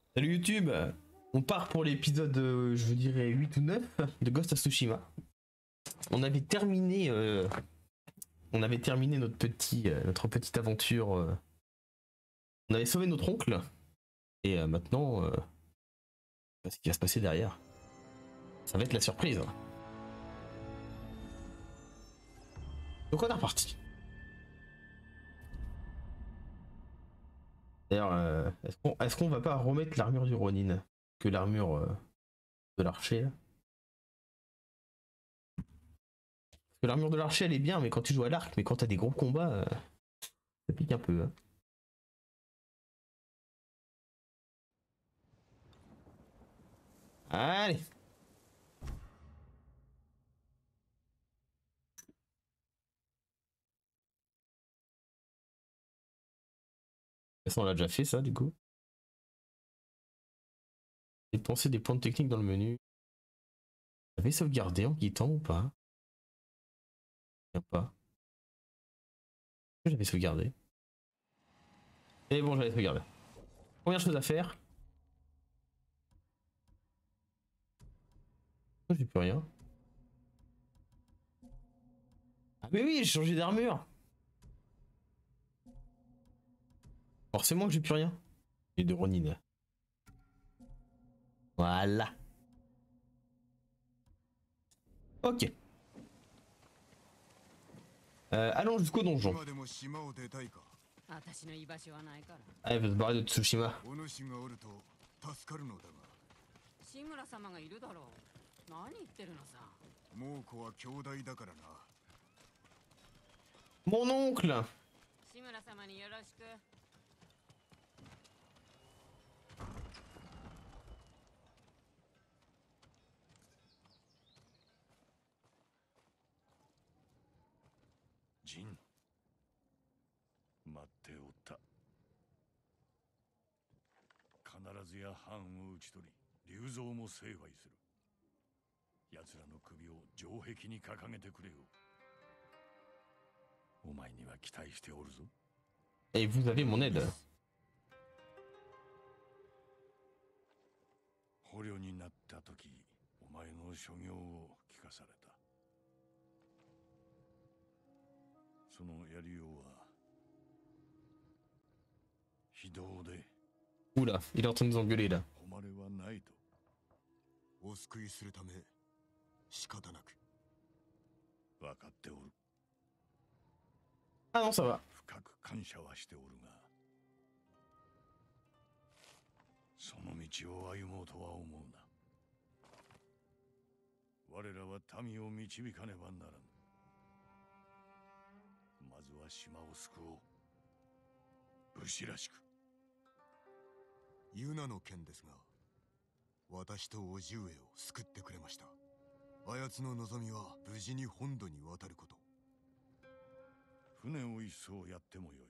Salut YouTube, on part pour l'épisode, je dirais 8 ou 9 de Ghost of Tsushima. On avait terminé, notre petite aventure. On avait sauvé notre oncle et maintenant, ce qui va se passer derrière, ça va être la surprise. Donc on est reparti. D'ailleurs, est-ce qu'on va pas remettre l'armure du Ronin que l'armure de l'archer là? Parce que l'armure de l'archer elle est bien, mais quand tu joues à l'arc, mais quand t'as des gros combats, ça pique un peu. Hein. Allez. De toute façon, on l'a déjà fait ça du coup. Dépenser des points de technique dans le menu. J'avais sauvegardé en quittant ou pas? Bien pas. J'avais sauvegardé. Et bon, j'avais sauvegardé. Première chose à faire. Oh, j'ai plus rien. Ah mais oui, j'ai changé d'armure. Forcément que j'ai plus rien. J'ai de Ronin. Voilà. Ok. Allons jusqu'au donjon. Allez, va se barrer de Tsushima. Mon oncle. Jin, 待っておった。必ずや藩を討ち取り、龍蔵も成敗する。奴らの首を城壁に掲げてくれよ。お前には期待しておるぞ。 Et vous avez mon aide. 捕虜になった時、お前の所業を聞かされた。そのやりようは非道で。 Oula, il est en train de nous engueuler là. 誉れはないと。お救いするため仕方なく。分かっておる。 Ah non, ça va. 深く感謝はしておるが、その道を歩もうとは思うな。我らは民を導かねばならん。まずは島を救おう。武士らしく。ユナの件ですが、私と叔父上を救ってくれました。あやつの望みは無事に本土に渡ること。船を一艘やってもよい。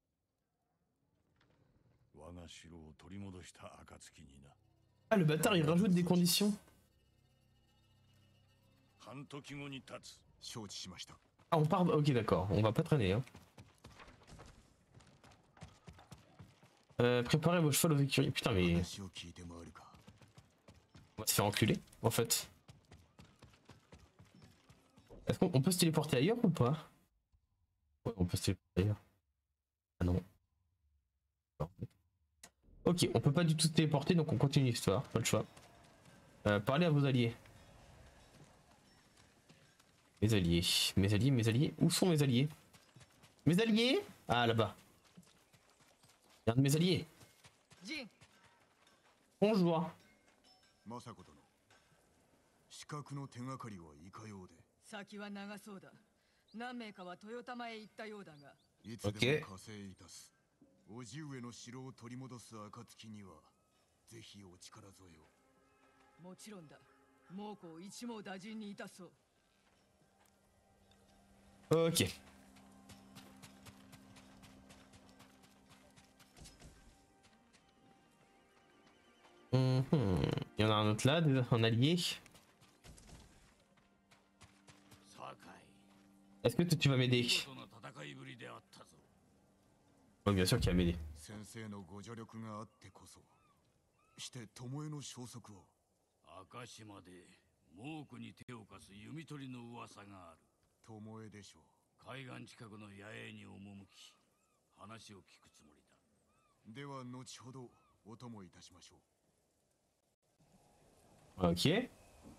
我が城を取り戻した暁にな。 Ah, le bâtard, il rajoute des conditions. 半時後に立つ。承知しました。 Ah, on part. Ok, d'accord. On va pas traîner. Hein. Préparez vos chevaux aux écuries. Putain, mais. On va se faire enculer, en fait. Est-ce qu'on peut se téléporter ailleurs ou pas? Ouais, on peut se téléporter ailleurs. Ah non. Ok, on peut pas du tout se téléporter, donc on continue l'histoire. Pas le choix. Parlez à vos alliés. Mes alliés. Mes alliés, mes alliés. Où sont mes alliés? Mes alliés? Ah, là-bas. Un de mes alliés. Bonjour. 資格の手がかりはいかようで。 先は長そうだ。何名かは豊玉へ行ったようだが。 いつでも加勢いたす。叔父上の城を取り戻す暁には、ぜひお力添えを。 もちろんだ。猛虎を一網打尽にいたそう。 Ok. Il y en a un autre là, un allié. Est-ce que tu vas m'aider? Oui, bien sûr qu'il va m'aider. して巴の消息は？ 赤島で猛虎に手を貸す弓取りの噂がある。 巴でしょ海岸近くの野営に赴き、話を聞くつもりだ。 う。では後ほどお供いたしましょう。 Ok.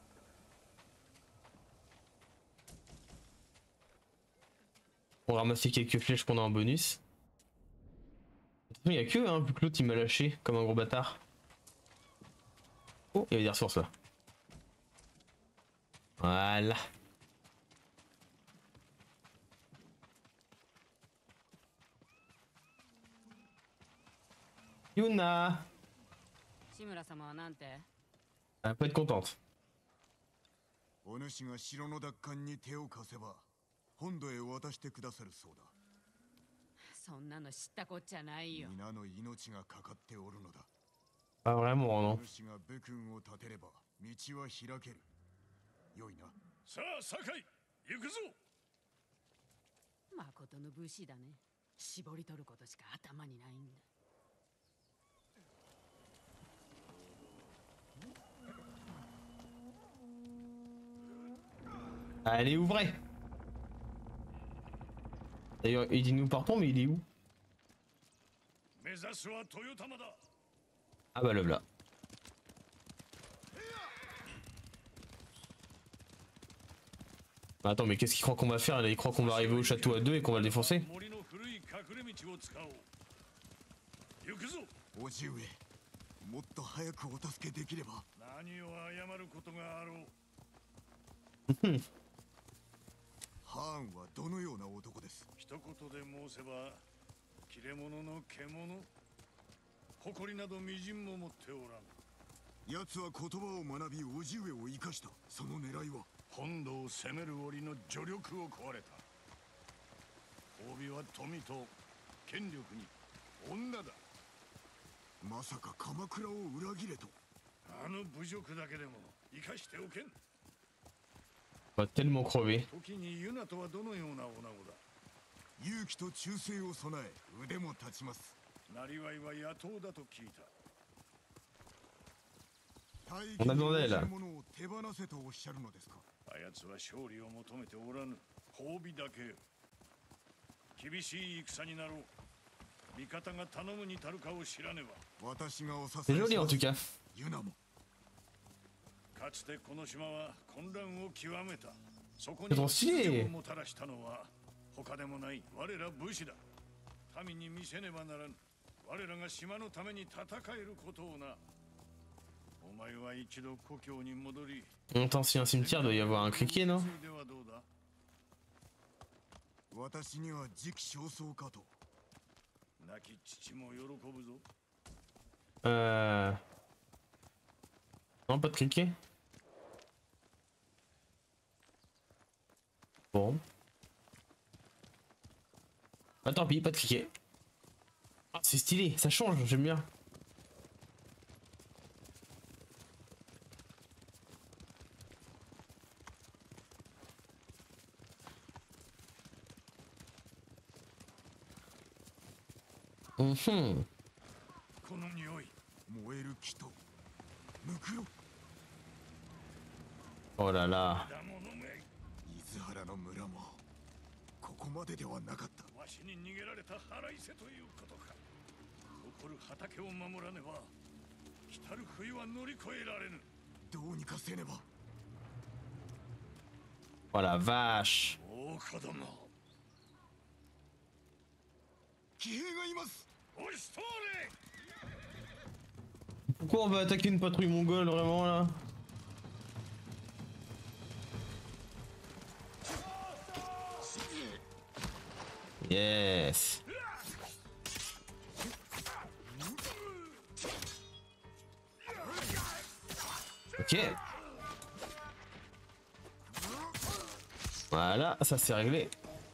On va ramasser quelques flèches qu'on a en bonus. Il y a que vu que l'autre il m'a lâché comme un gros bâtard. Oh, il y avait des ressources là. Voilà. Yuna, 志村様はなんて？ elle va pas être contente. お主が城の奪還に手を貸せば本土へ渡してくださるそうだ。 そんなの知ったこっちゃないよ。 皆の命がかかっておるのだ。 Pas vraiment, お non. 主が武君を立てれば道は開ける。よいな。 さあ、酒井、行くぞ。 誠の武士だね。絞り取ることしか頭にないんだ。 Allez, ouvrez. D'ailleurs, il dit nous partons, mais il est où? 目指すは豊玉だ。 Ah bah le voilà. Attends, mais qu'est-ce qu'il croit qu'on va faire là? Il croit qu'on va arriver au château à deux et qu'on va le défoncer? 森の古い隠れ道を使おう。行くぞ。 叔父上、もっと早くお助けできれば。 何を謝ることがあろう。 ハーンはどのような男です？ 一言で申せば、切れ者の獣。誇りなどみじんも持っておらん。 奴は言葉を学び叔父上を生かした。その狙いは？ 本土を攻める折の助力を壊れた。褒美は富と権力に女だ。 まさか鎌倉を裏切れと？ あの侮辱だけでも生かしておけん。 On va tellement crever. 時にユナとはどのような女子だ。 勇気と忠誠を備え腕も立ちます。 なりわいは野党だと聞いた。 大義 On a besoin d'elle. ものを手放せとおっしゃるのですか？ あやつは勝利を求めておらぬ。褒美だけ。厳しい戦になろう。味方が頼むに足るかを知らねば。 私がお支 C'est え joli し en ま tout す。 cas. ユナも。 かつてこの島は混乱を極めた。そこに楽しい秩序をもたらしたのは他でもない我ら武士だ。民に見せねばならぬ。我らが島のために戦えることをな。お前は一度故郷に戻り。 Attends, si un cimetière, doit y avoir un criquet, non? ではどうだ。 私には時期尚早かと。 亡き父も喜ぶぞ。 Non, pas de criquet. Bon. Ah, tant pis, pas de criquet. Ah, c'est stylé, ça change, j'aime bien. Mhm. この匂い。 燃える木とムクロ。 Oh là là. だものめ。 伊豆原の村もここまでではなかった。 わしに逃げられた腹いせということか。残る畑を守らねば来たる冬は乗り越えられぬ。 どうにかせねば。 Oh la vache. 大子供。 騎兵がいます。 押し通れ。 Pourquoi on va attaquer une patrouille mongole vraiment là? Yes. Ok. Voilà, ça c'est réglé.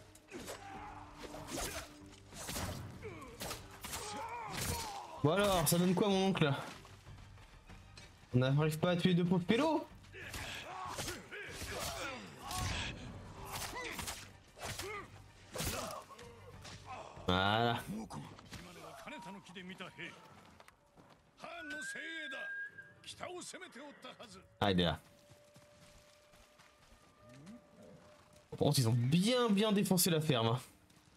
Bon alors, ça donne quoi mon oncle? On n'arrive pas à tuer deux pauvres pélos? Voilà. 今のは金田の木で見た兵。ハーンの精鋭だ。北を攻めておったはず。 Ah, il est là. Par contre, ils ont bien défoncé la ferme. Hein.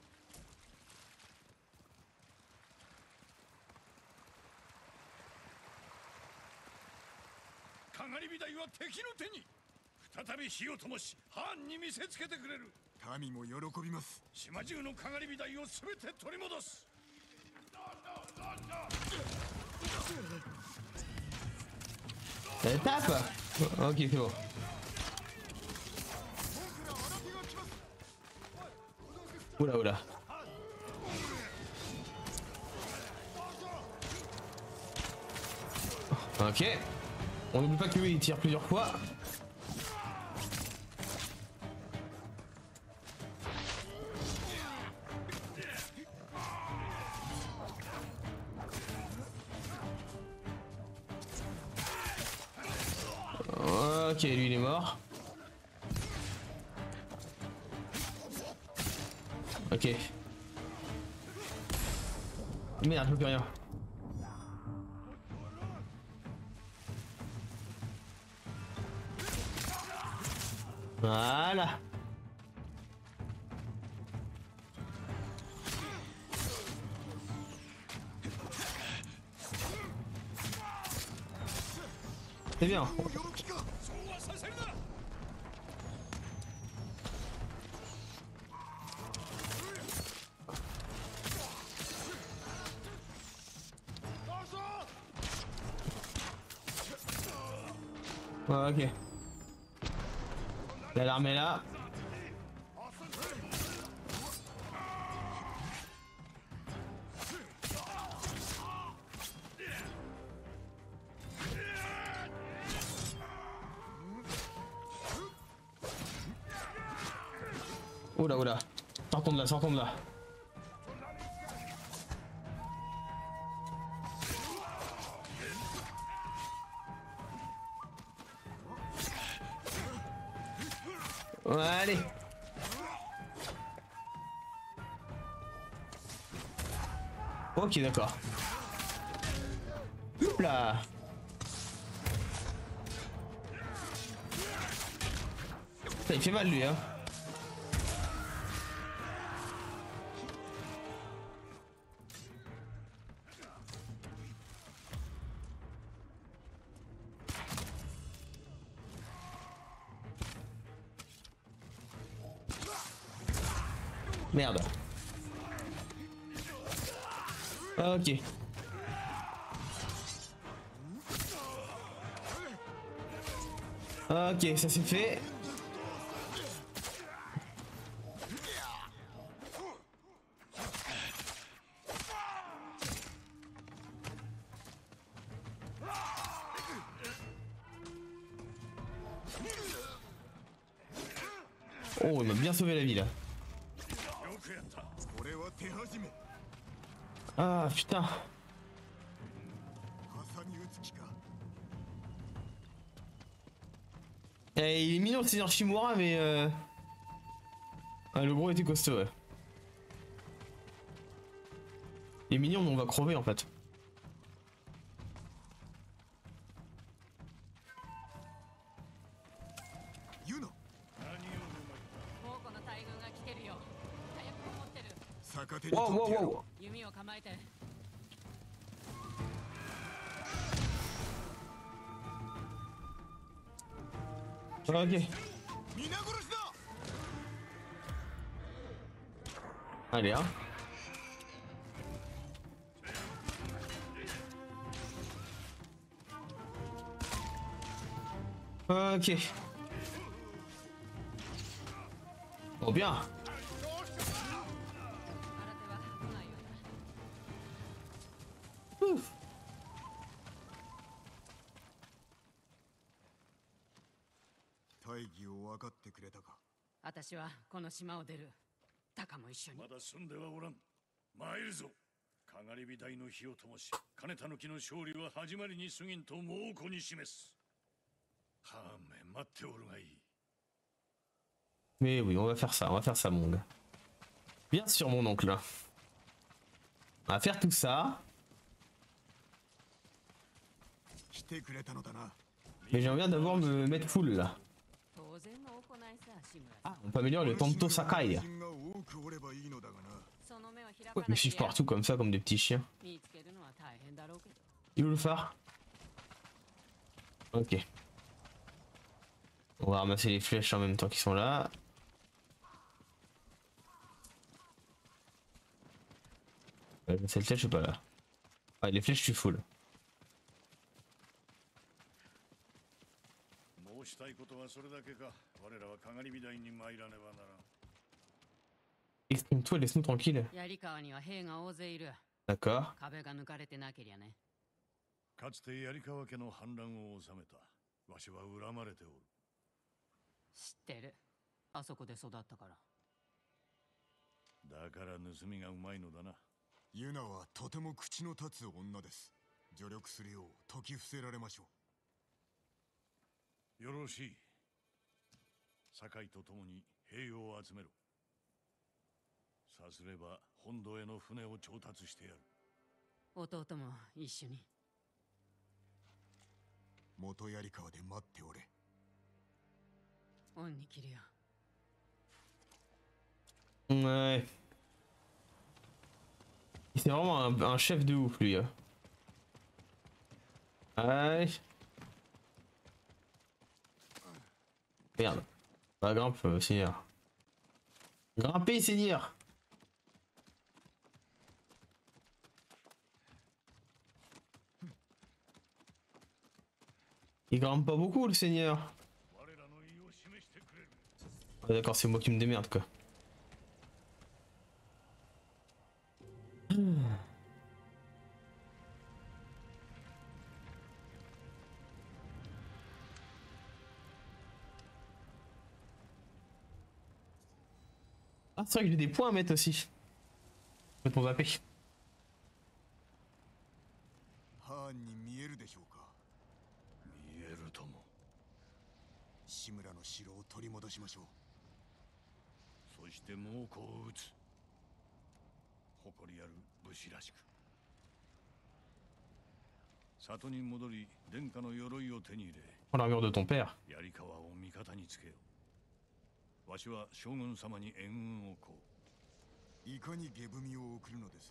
かがり火台は敵の手に。再び火を灯し、藩に見せつけてくれる。 民も喜びます。 島中のかがり火台をすべて取り戻す。 Elle tape. Ok, c'est bon. Oula, oula. Ok. On n'oublie pas que lui il tire plusieurs fois. Ok, lui il est mort. Ok. Merde, je peux plus rien. Voilà. C'est bien. Ouais, ok. L'alarme est là. Oula, oula. Sortons de là, sortons de là. Allez. Ok, d'accord. Hop là. Ça, il fait mal lui, hein. Merde. Ok. Ok, ça c'est fait. Oh, il m'a bien sauvé la vie là. Ah putain. Eh, il est mignon le seigneur Shimura mais ah, le gros était costaud ouais. Il est mignon mais on va crever en fait. Wow, wow, wow. Ok. Allez hein. Ok. Oh bien. Ouf. 大義を分かってくれたか。 私はこの島を出る。タカも一緒に。 まだ住んではおらん。参るぞ。かがり火台の火を灯し、金田の木の勝利は始まりに過ぎんと猛虎に示す。はめ待っておるがいい。 Mais oui, on va faire ça mon gars. Bien sûr mon oncle. On va faire tout ça. てくれたのだな。 Mais j'aimerais bien d'abord me mettre full là. 当然の行いさ、志村さ Ah, ん。 on peut améliorer le Tonto Sakai. が多くおればいいのだがな。 その目を開か Ouais, な me け suivent りゃ partout comme ça, comme des petits chiens. 見つけるのは大変だろうけど。 Il est où le phare? Ok. On va ramasser les flèches en même temps qu'ils sont là. Cette flèche, je suis pas là. Ah, les flèches, je suis full. 申したいことはそれだけか。我らはかがり火台に参らねばならん。 Exprime-toi, laisse-nous tranquille. 槍川には兵が大勢いる。 D'accord. 壁が抜かれてなけりゃね。 かつて槍川家の反乱を収めた。わしは恨まれておる。 知ってる。あそこで育ったから。 だから盗みがうまいのだな。 ユナはとても口の立つ女です。助力するよう説き伏せられましょう。 よろしい。堺と共に兵を集めろ。さすれば本土への船を調達してやる。 弟も一緒に。 元槍川で待っておれ。 恩に切るよ。 Ouais. C'est vraiment un chef de ouf, lui. Allez. Merde. Bah, grimpe, seigneur. Grimpez, seigneur. Il grimpe pas beaucoup, le seigneur. Ah, d'accord, c'est moi qui me démerde, quoi. Ah, c'est vrai que j'ai des points à mettre aussi. Je vais te zapper. ハーンに見えるでしょうか。 見えるとも。 志村の城を取り戻しましょう。 そして猛攻を撃つ。誇りある武士らしく。里に戻り殿下の鎧を手に入れ。 Oh, l'armure de ton père. 槍川を味方につけよう。わしは将軍様に援軍をこう。 いかに下踏みを送るのです。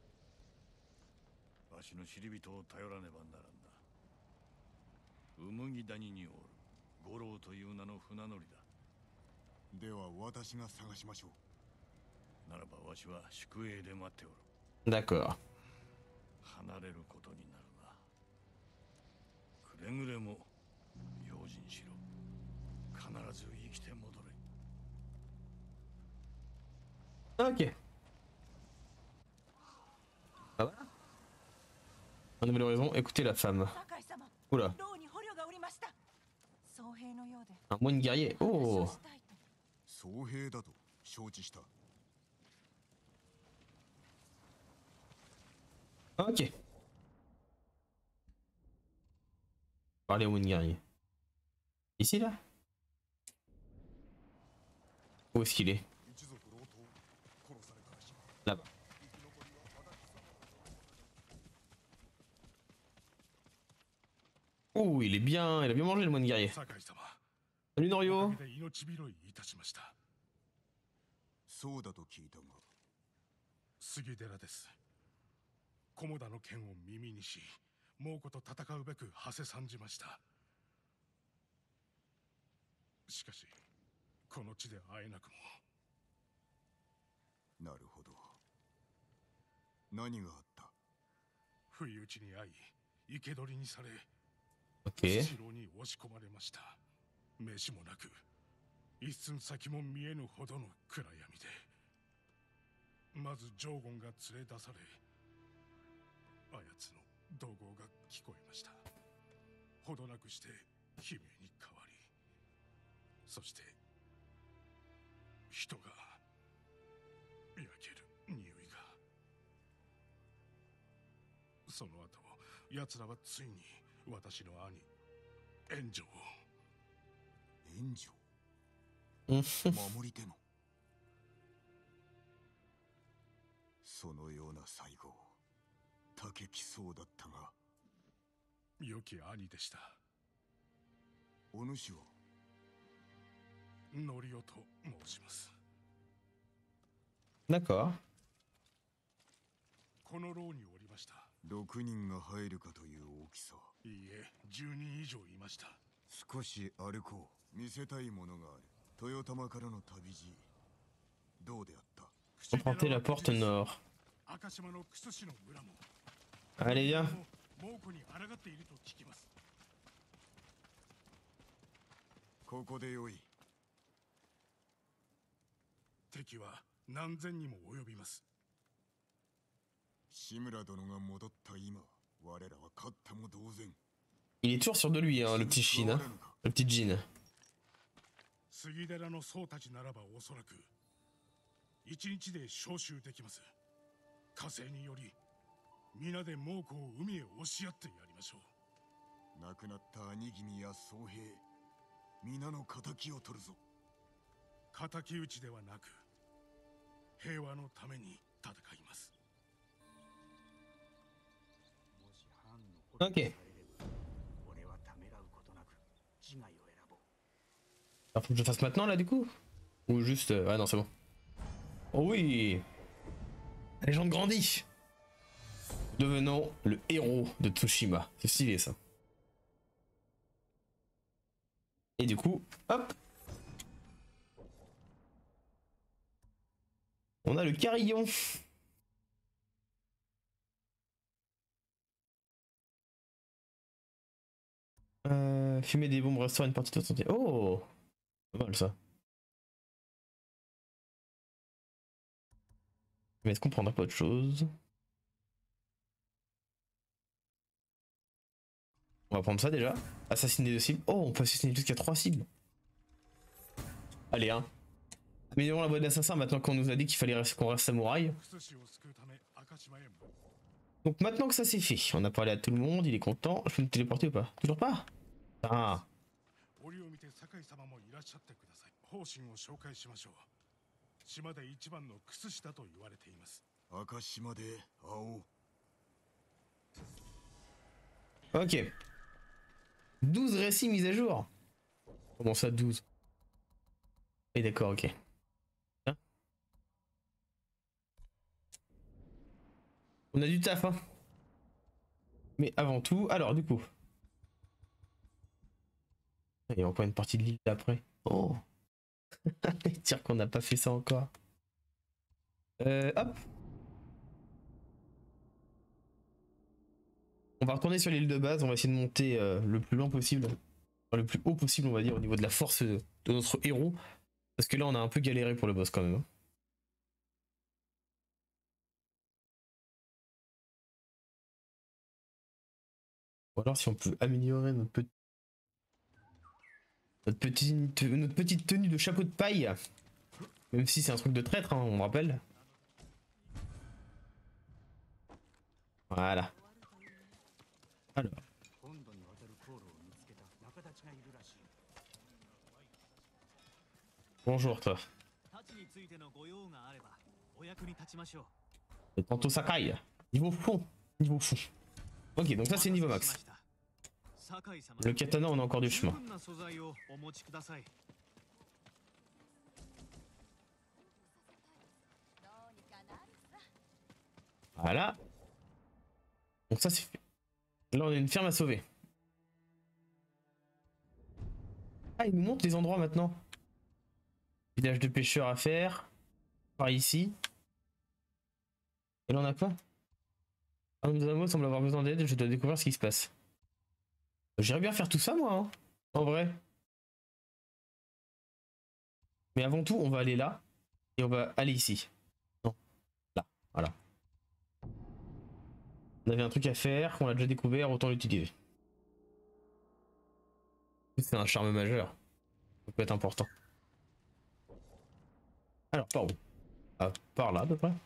わしの知り人を頼らねばならんな。うむぎ谷におる五郎という名の船乗りだ。 では私が探しましょう。 ならばわしは宿営で待っておる。 D'accord. 離れることになるな。くれぐれも用心しろ。必ず生きて戻れ。 Ok. Ah voilà. Un nouvelle horizon, écoutez la femme. Oula. Un moine guerrier. Oh. 僧兵だと承知した。 Ok. Parlez au moine guerrier. Ici là? Où est-ce qu'il est? Là-bas. Oh, il est bien, il a bien mangé le moine guerrier. Salut Norio. そうだと聞いたが。 杉寺です。菰田の剣を耳にし、猛虎と戦うべく馳せ参じました。しかし、この地で会えなくも。 なるほど。何があった？ 不意打ちに遭い、生け捕りにされ、 Ok. 城に押し込まれました。飯もなく、一寸先も見えぬほどの暗闇で。まずジョーゴンが連れ出され、あやつの怒号が聞こえました。ほどなくして悲鳴に変わり、そして人が焼ける匂いが。その後、奴らはついに私の兄援助を。 援助？守り手の。そのような最後、たけきそうだったが。 良き兄でした。 お主はノリオと申します。 D'accord. この牢におりました。 6人が入るかという大きさ。 いいえ、10人以上いました。 少し歩こう。見せたいものがある。豊玉からの旅路、どうであった？ Empruntez la porte nord. 赤島のクス市の村も。 Allez, viens. 猛虎に抗っていると聞きます。 ここでよい。 敵は何千にも及びます。 志村殿が戻った今、我らは勝っても同然。 Il est toujours sûr de lui, hein, le petit Shin, hein, le petit Jin. 杉寺の僧たちならばおそらく一日で召集できます。火星により皆で猛虎を海へ押し合ってやりましょう。 亡くなった兄君や僧兵、皆の仇を取るぞ。 敵討ちではなく平和のために戦います。 Ok. Alors faut que je fasse maintenant là du coup? Ou juste... Ah non c'est bon. Oh oui! La légende grandit! Devenons le héros de Tsushima. C'est stylé ça. Et du coup, hop! On a le carillon! Fumer des bombes restaure une partie de votre santé. Oh! Pas mal ça. Mais est-ce qu'on prendra pas autre chose? On va prendre ça déjà. Assassiner 2 cibles. Oh, on peut assassiner jusqu'à 3 cibles. Allez, hein. Améliorons la voie d'assassin maintenant qu'on nous a dit qu'il fallait qu'on reste samouraï. Donc maintenant que ça c'est fait, on a parlé à tout le monde, il est content. Je peux me téléporter ou pas? Toujours pas? Ah. Ok. 12 récits mis à jour. Comment ça 12? Et d'accord, ok. Hein, on a du taf, hein. Mais avant tout, alors du coup. Il y a encore une partie de l'île d'après. Oh. Dire qu'on n'a pas fait ça encore. Hop. On va retourner sur l'île de base, on va essayer de monter le plus loin possible. Enfin, le plus haut possible on va dire au niveau de la force de notre héros. Parce que là on a un peu galéré pour le boss quand même. Ou alors si on peut améliorer notre petite tenue de chapeau de paille. Même si c'est un truc de traître, hein, on me rappelle. Voilà. Alors. Bonjour toi. Et tantôt Sakai. Niveau fond. Niveau fond. Ok, donc ça c'est niveau max. Le katana, on a encore du chemin. Voilà. Donc ça c'est fait. Là on a une ferme à sauver. Ah, il nous montre les endroits maintenant. Village de pêcheurs à faire. Par ici. Et là on a quoi? Un de nos amours semble avoir besoin d'aide, je dois découvrir ce qui se passe. J'irais bien faire tout ça moi, hein, en vrai. Mais avant tout, on va aller là. Et on va aller ici. Non, là, voilà. On avait un truc à faire, qu'on a déjà découvert, autant l'utiliser. C'est un charme majeur. Ça peut être important. Alors, par où? Ah, par là à peu près.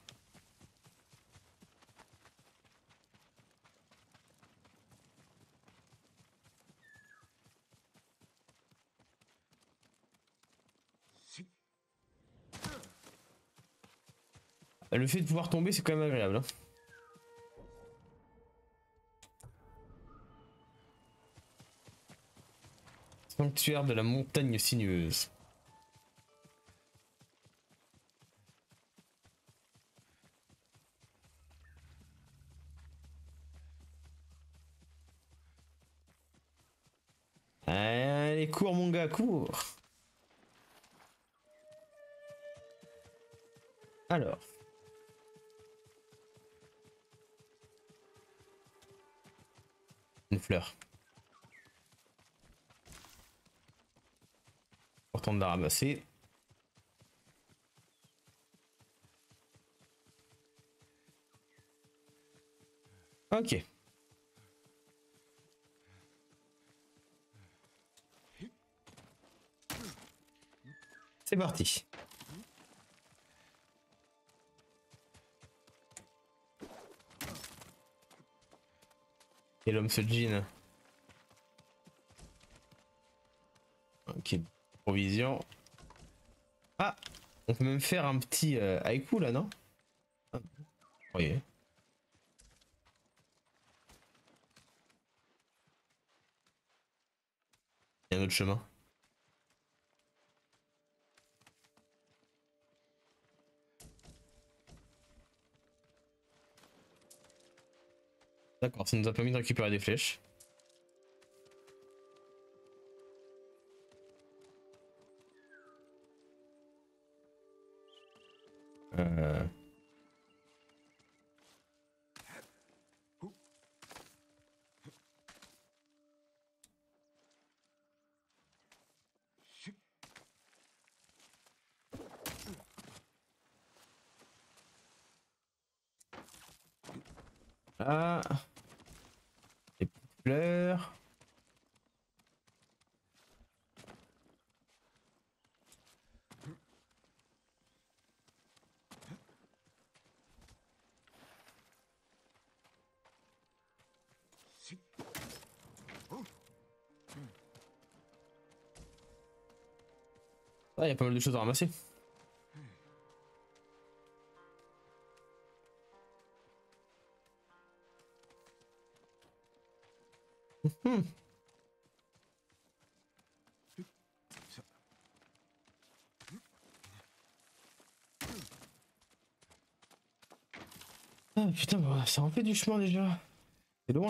Le fait de pouvoir tomber, c'est quand même agréable. Hein. Sanctuaire de la montagne sinueuse. Allez, cours mon gars, cours. Alors. Une fleur. Important de la ramasser. Ok. C'est parti. Et l'homme se jean. Ok, provision. Ah, on peut même faire un petit haïku là, non? Ah, oui. Il y a un autre chemin. D'accord, ça nous a permis de récupérer des flèches. Euh... Ah, des petites fleurs. Ah, il y a pas mal de choses à ramasser. Ah putain, bah, ça en fait du chemin déjà. C'est loin.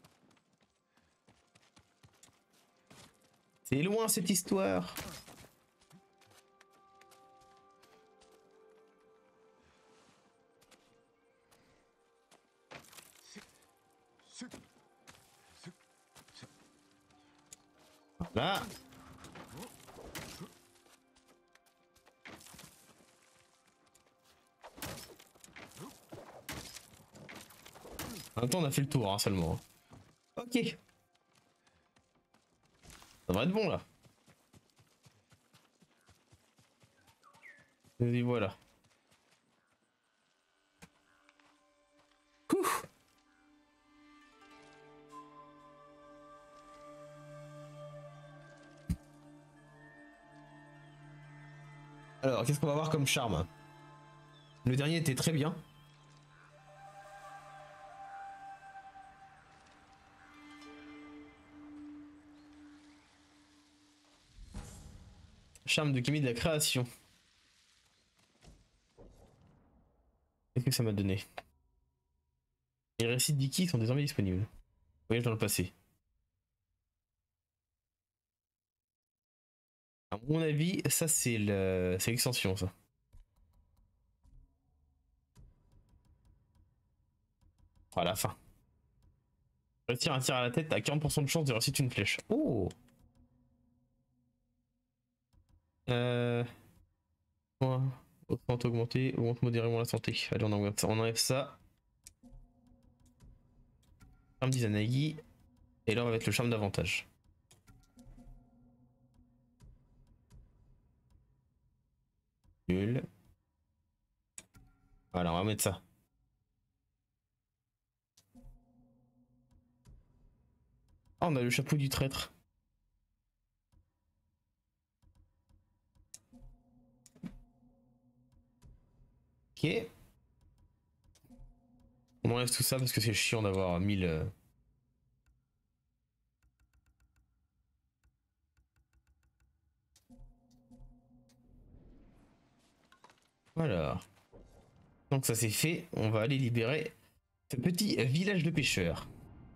C'est loin cette histoire. Voilà. Attends, on a fait le tour hein, seulement. Ok. Ça devrait être bon là. Et voilà. Ouh. Alors, qu'est-ce qu'on va voir comme charme? Le dernier était très bien. Charme de Kimi de la création. Qu'est-ce que ça m'a donné? Les récits d'Iki sont désormais disponibles. Voyage dans le passé. À mon avis, ça c'est l'extension ça. Oh, à la fin. Retire un tir à la tête à 40% de chance de réussir une flèche. Oh. Point. Augmente, augmenter, augmente modérément la santé. Allez, on enlève ça. Charme d'Izanagi. Et là, on va mettre le charme d'avantage. Nul. Voilà, on va mettre ça. Ah, on a le chapeau du traître. Ok. On enlève tout ça parce que c'est chiant d'avoir 1000. Voilà. Donc ça c'est fait, on va aller libérer ce petit village de pêcheurs.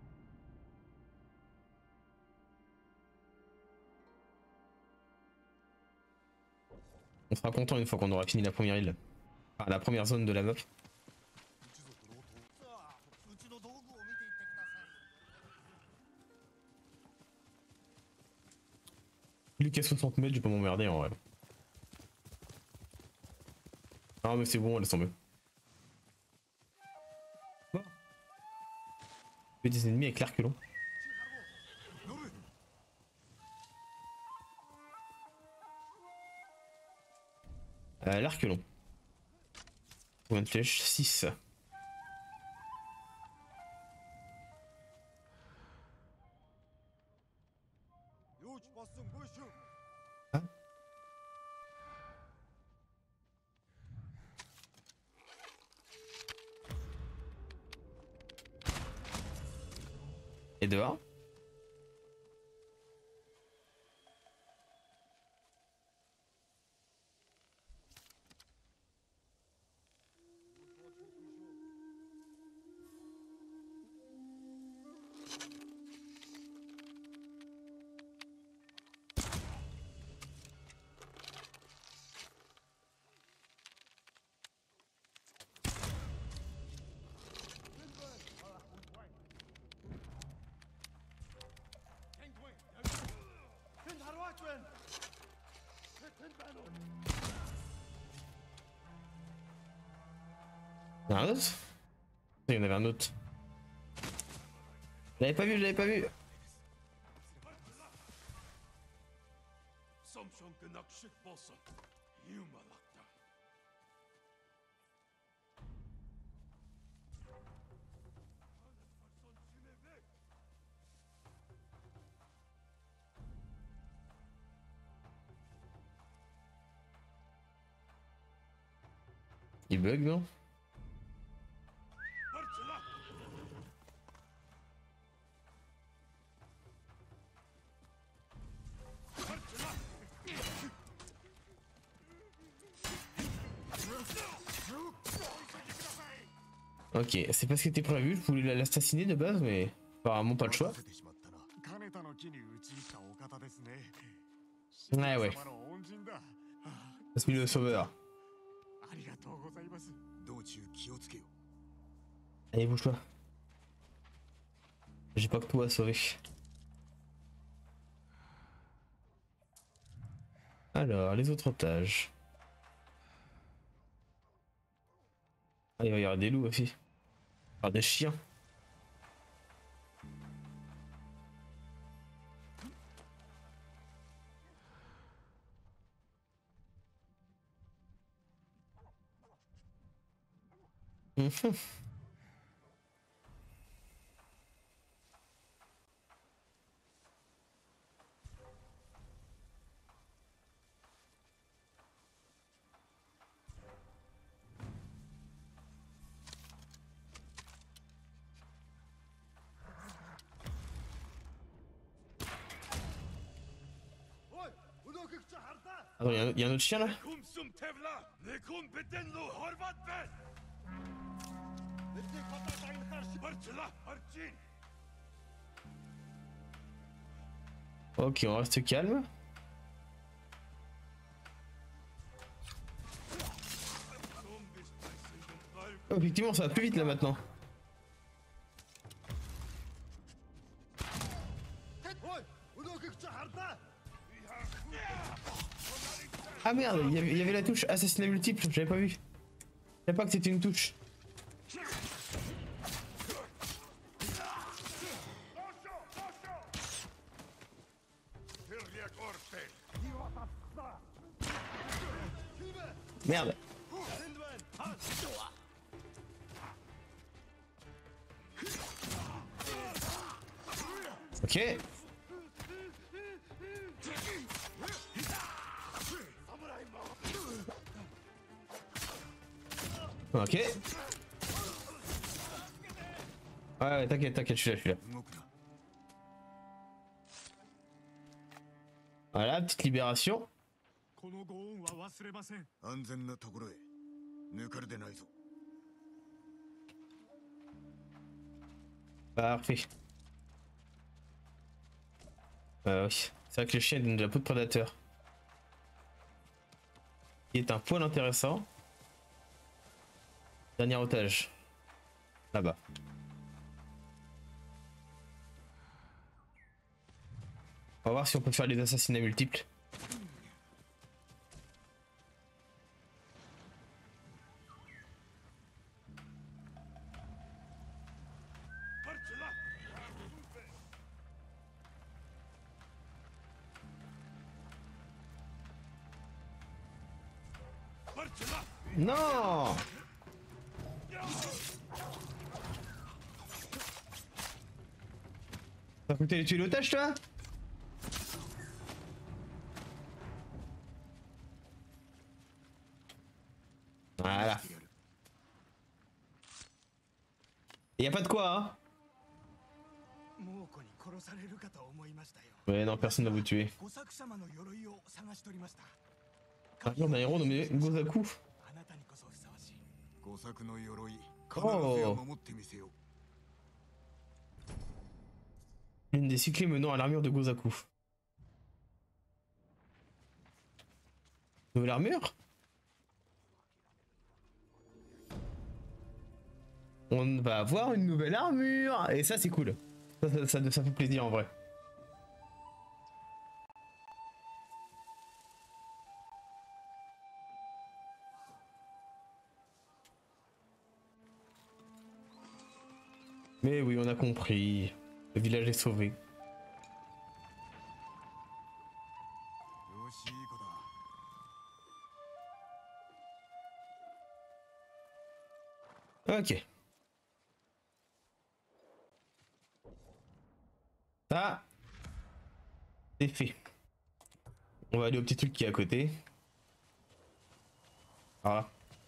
On sera content une fois qu'on aura fini la première île. Enfin, la première zone de la map. うちの道具を見ていってください Plus qu'à 60 mètres, je vais pas m'emmerder en vrai. Ah mais c'est bon, laisse tomber. Bon. Il y a des ennemis avec l'arculon. L'arculon. Combien de flèches? 6. Ah. Et dehors. Il y en a un autre? Il y en avait un autre. Je l'avais pas vu, je l'avais pas vu. Il bug non? Ok, c'est pas ce qui était prévu, je voulais l'assassiner de base, mais apparemment pas le choix. せてしまったな金田の木に打ち入ったお方ですね Ouais, ouais. 様の恩人だ C'est lui le sauveur. ありがとうございます道中気をつけよ Allez, bouge-toi. J'ai pas que toi à sauver. Alors, les autres otages. Ah, il va y avoir des loups aussi. Enfin, des chiens. Mhm. Attends, y a un autre chien là? Ok, on reste calme. Oh, effectivement, ça va plus vite là maintenant. Ah merde, il y avait la touche assassinat multiple, j'avais pas vu. Je savais pas que c'était une touche. Merde. Ok. Ok. Ouais, t'inquiète, t'inquiète, je suis là. 動くな Voilà, petite libération. このご恩は忘れません。 安全なところへ抜かるでないぞ。 Parfait. Oui. C'est vrai que le chien donne de la peau de prédateur. Qui est un poil intéressant. Dernier otage. Là-bas. On va voir si on peut faire les assassinats multiples. Non! T'as coûté les tuer l'otage, toi? Voilà. Y a pas de quoi, hein? Ouais, non, personne n'a vous tuer. Ah non, mais héros nommé Gozaku. 五作の鎧、必ずや守ってみせよ。 L'une des cyclées menant à l'armure de Gozaku. Nouvelle armure? On va avoir une nouvelle armure! Et ça, c'est cool. Ça fait plaisir en vrai. Mais oui, on a compris. Le village est sauvé. よし、いい子だ。 Ok. Ça, c'est fait. On va aller au petit truc qui est à côté. Voilà.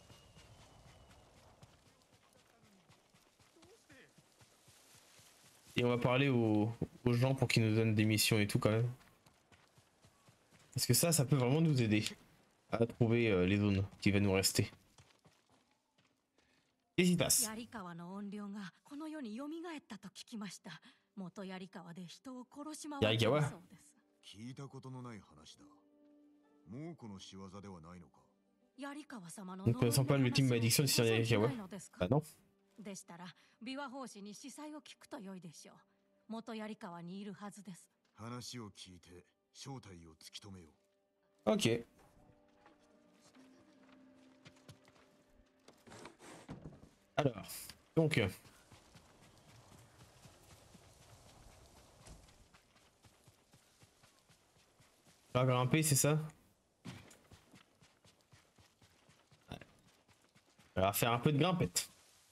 Et on va parler aux gens pour qu'ils nous donnent des missions et tout quand même. Parce que ça peut vraiment nous aider à trouver les zones qui va nous rester. Qu'est-ce qui se passe? 槍川の怨霊がこの世に蘇ったと聞きました。元槍川で人を殺し回っているそうです。 聞いたことのない話だ。猛虎の仕業ではないのか。 Donc ne sent pas l'ultime malédiction de Sir Yarikawa. Ah non. でしたら琵琶法師に司祭を聞くと良いでしょう。元槍川にいるはずです。 話を聞いて正体を突き止めよう。 Ok. Alors, donc... On va grimper, c'est ça? On va faire un peu de grimpette.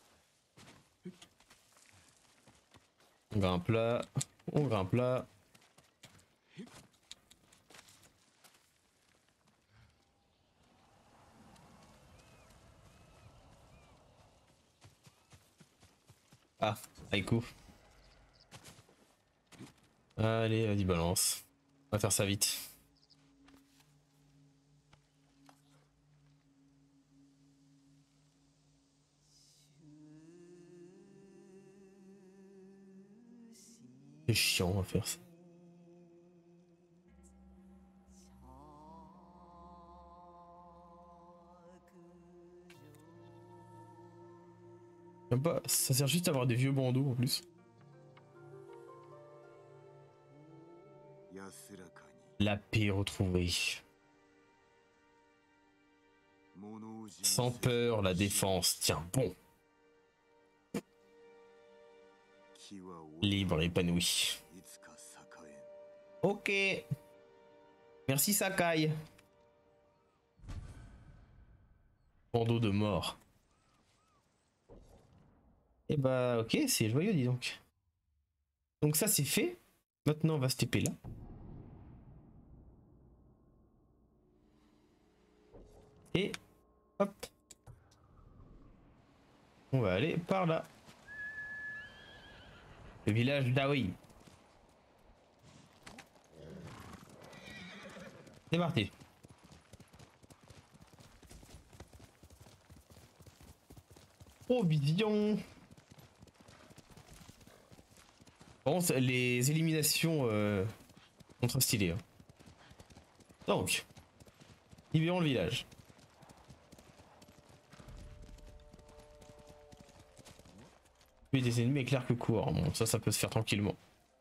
On grimpe là, on grimpe là. Ah, Aïkou. Allez, vas-y, balance. On va faire ça vite. C'est chiant à faire ça. Même pas, ça sert juste à avoir des vieux bandeaux en plus. La paix retrouvée. Sans peur, la défense tient bon. Libre, épanoui. Ok. Merci Sakai. Bandeau de mort. Et bah ok, c'est joyeux dis donc. Donc ça c'est fait. Maintenant on va se taper là. Et hop. On va aller par là. Le village d'Aoi. C'est parti. Provision. Bon, les éliminations sont très stylées. Hein. Donc, libérons le village. Tuer des ennemis éclair que court. Bon, ça peut se faire tranquillement.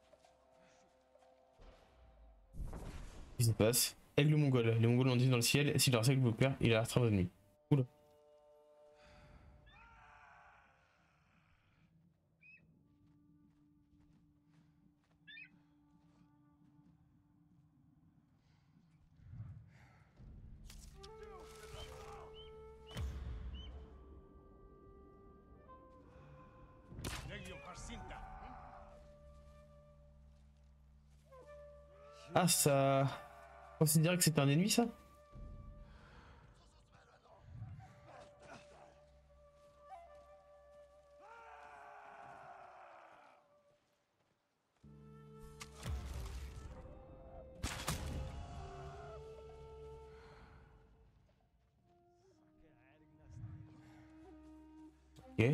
Qu'est-ce qui se passe? Aigle mongol. Les mongols ont dit dans le ciel, si leur aigle vous perd, il a très bonne nuit. Oula. Ah, ça... On considérait que c'était un ennemi, ça? Ok.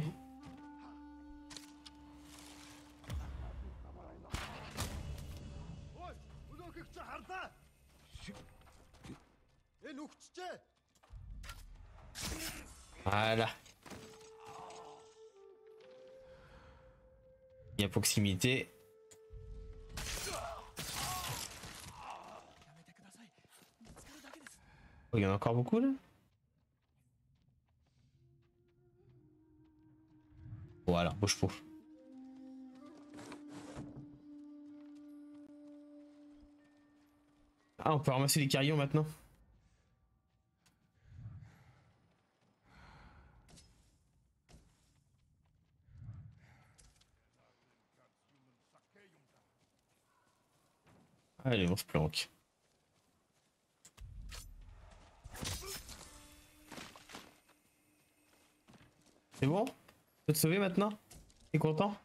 Voilà. Il y a proximité. Oh, il y en a encore beaucoup là? Voilà, bouge pas. Ah, on peut ramasser les carillons maintenant. Allez, on se planque. C'est bon? Tu peux te sauver maintenant? T'es content?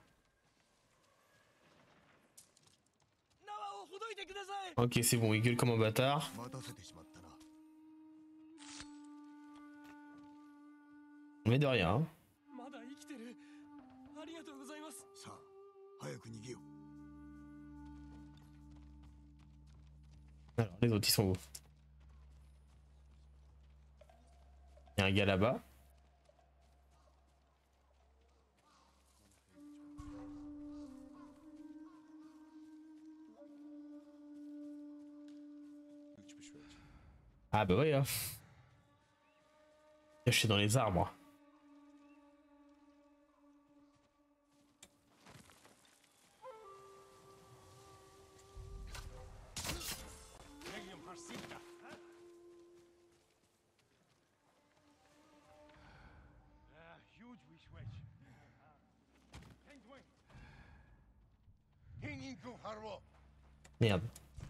Ok, c'est bon, il gueule comme un bâtard. Mais de rien. Hein. Alors, les autres, ils sont où? Il y a un gars là-bas. Ah bah ouais, hein. Caché dans les arbres. Merde.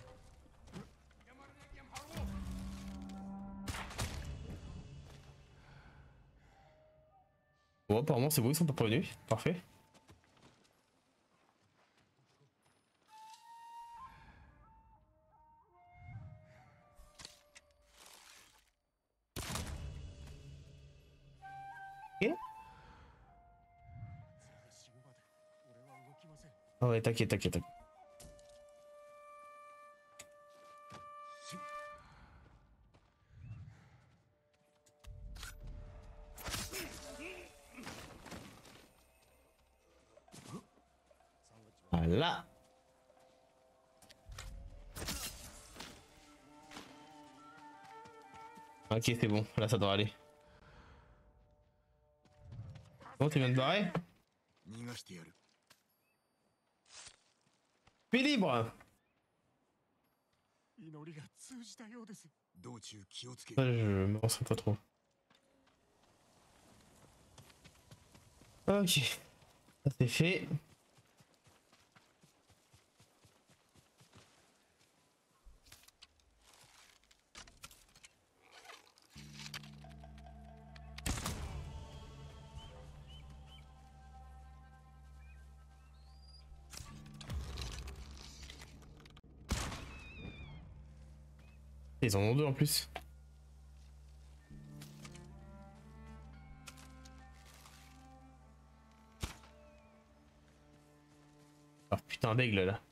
Bon, apparemment c'est bon, ils sont pas prévenus. Parfait. Ok. Ah ouais, t'inquiète, t'inquiète. Voilà. Ok, c'est bon. Là, ça doit aller. Bon, tu viens de barrer? Je suis libre. Je me renseigne pas trop. Ok. Ça c'est fait. Ils en ont deux en plus. putain d'aigle là.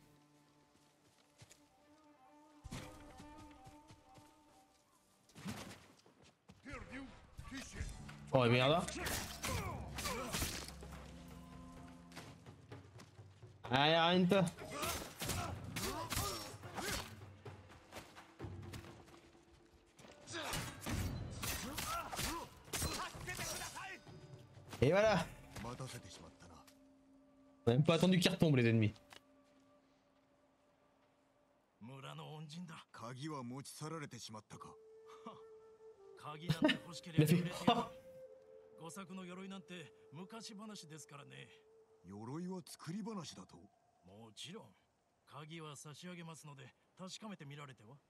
Oh et merde. Allez, arrête-toi. Et voilà. On a même pas attendu qu'il retombe les ennemis. 村の恩人だ。 鍵は持ち去られてしまったか。 鍵なんて欲しければ入れてやる。五作の鎧なんて昔話ですからね。 鎧は作り話だと。 もちろん。鍵は差し上げますので確かめてみられては。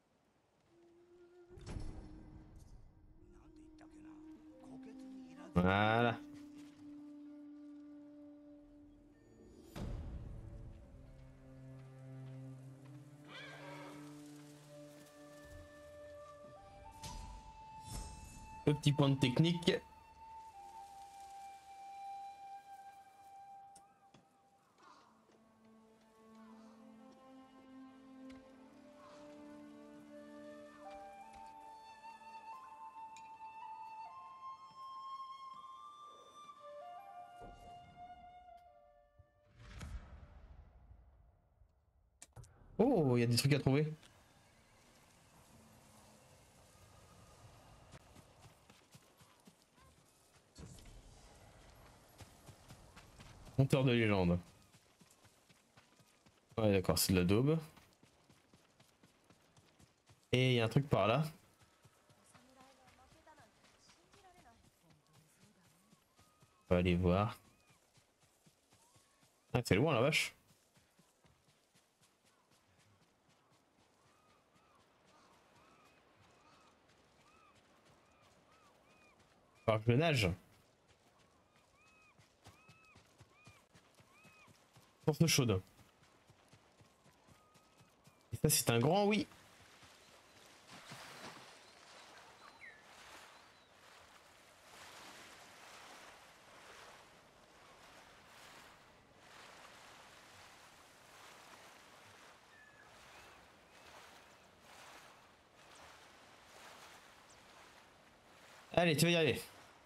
Voilà. Le petit point de technique. Oh, il y a des trucs à trouver. Compteur de légende. Ouais d'accord, c'est de la daube. Et il y a un truc par là. On va aller voir. Ah c'est loin la vache. Alors que je nage. Source chaude. Et ça c'est un grand oui. Allez, tu vas y aller.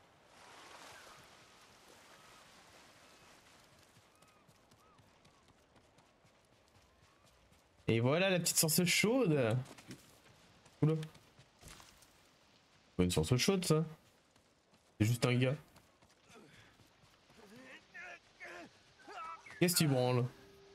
Et voilà la petite source chaude. Oula. Pas une source chaude ça. C'est juste un gars. Qu'est-ce que tu branles?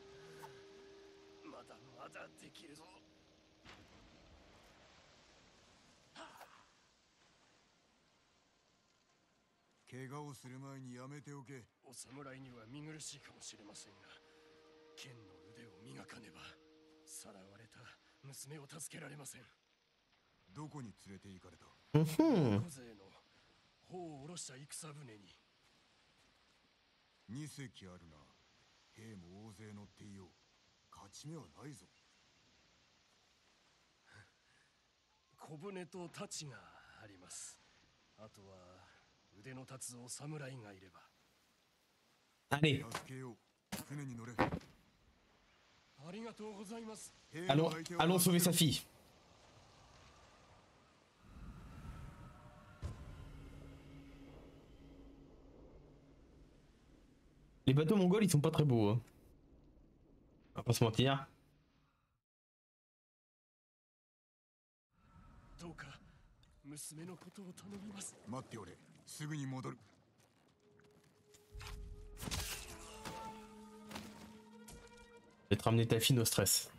お侍には見苦しいかもしれませんが、剣の腕を磨かねばさらわれた娘を助けられません。 どこに連れて行かれた。 うんふん。 小勢の砲を下ろした戦船に。 2隻あるな。兵も大勢乗っていよう。勝ち目はないぞ。 小舟と太刀があります。あとは腕の立つお侍がいれば。 Allez, 助けよう。船に乗れ。 ありがとうございます。 allons sauver sa fille. Les bateaux mongols ils sont pas très beaux. Hein. On va pas se mentir. どうか娘のことを頼みます。 待っておれ。すぐに戻る。 Je vais te ramener ta fille no stress.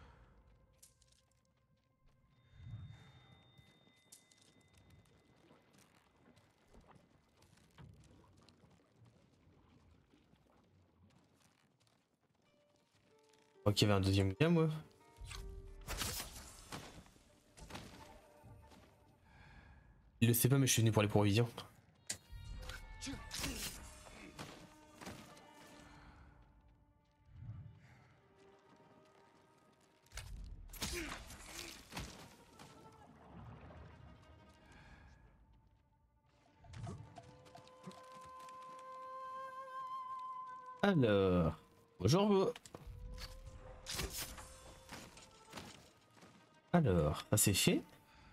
Ok, il y avait un deuxième gars moi. Il le sait pas mais je suis venu pour les provisions. Alors, bonjour vous. Alors, ça c'est fait.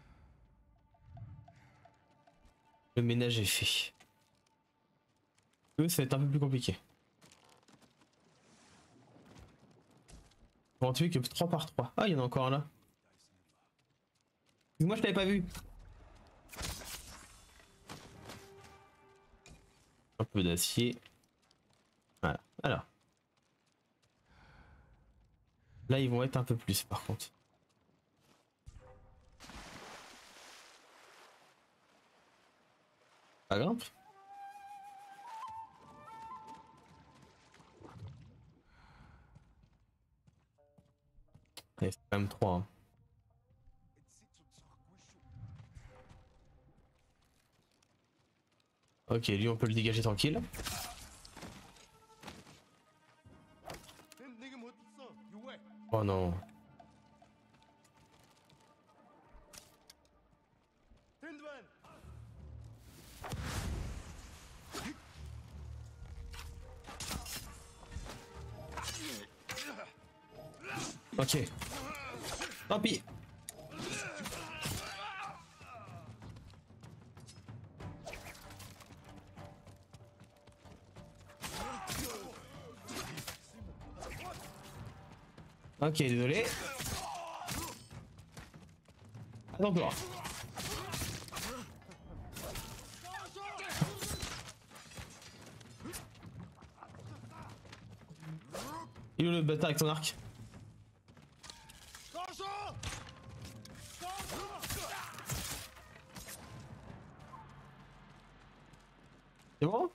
Le ménage est fait. Eux, ça va être un peu plus compliqué. On va en tuer que 3 par 3. Ah, il y en a encore un là. Moi, je t'avais pas vu. Un peu d'acier. Voilà. Alors. Là, ils vont être un peu plus par contre. Pas grave. C'est quand même 3. Hein. Ok, lui on peut le dégager tranquille. Oh non. Ok. Tant pis. Ok, désolé. Attends-toi. Il est où le bâtard avec ton arc? C'est bon?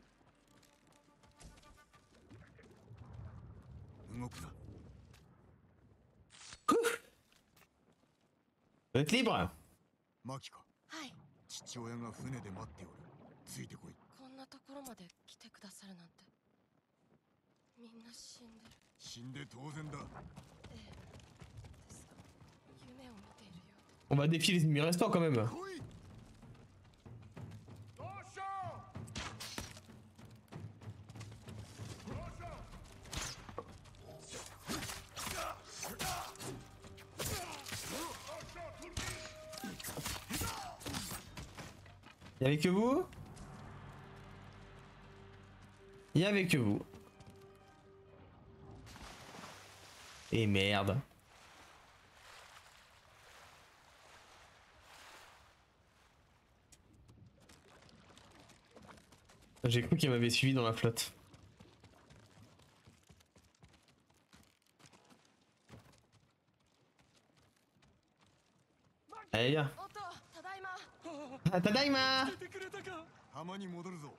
Vous êtes libre? マキか。 はい。 父親が船で待っておる。ついてこい。 こんなところまで来てくださるなんて。みんな死んでる。 死んで当然だ。 ですが、夢を見ているようで。 On va défier les ennemis restants quand même. 来い。 Y'avait que vous? Y'avait que vous. Et merde. J'ai cru qu'elle m'avait suivi dans la flotte. Allez viens. Ah, Tadaima! 浜に戻るぞ。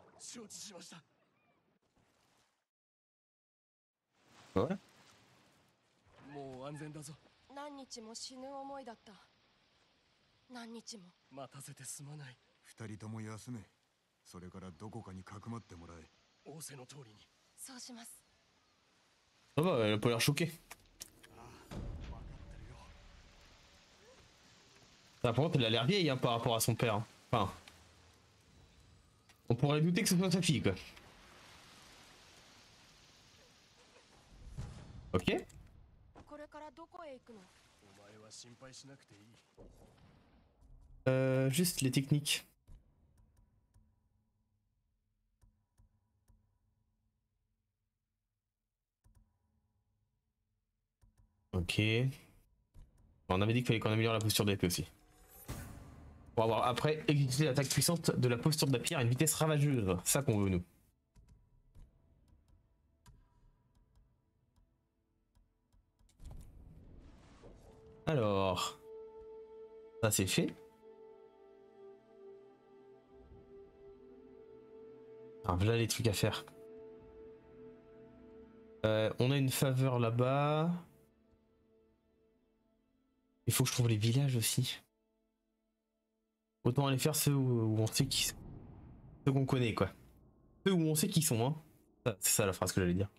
Ouais. もう安全だぞ。 何日も死ぬ思いだった。何日も。 待たせてすまない。 二人とも休め。それからどこかにかくまってもらえ。 仰せの通りに。 そうします。 Ça va, elle a pas l'air choquée. Par contre, elle a l'air vieille hein, par rapport à son père. Hein. Enfin, on pourrait douter que ce soit sa fille, quoi. Ok. Juste les techniques. Ok. On avait dit qu'il fallait qu'on améliore la posture de l'épée aussi. Pour avoir après exécuté l'attaque puissante de la posture de la pierre à une vitesse ravageuse. C'est ça qu'on veut nous. Alors. Ça c'est fait. Alors voilà les trucs à faire. On a une faveur là-bas. Il faut que je trouve les villages aussi. Autant aller faire ceux où on sait qui sont. Ceux qu'on connaît quoi. Ceux où on sait qui sont hein. C'est ça la phrase que j'allais dire.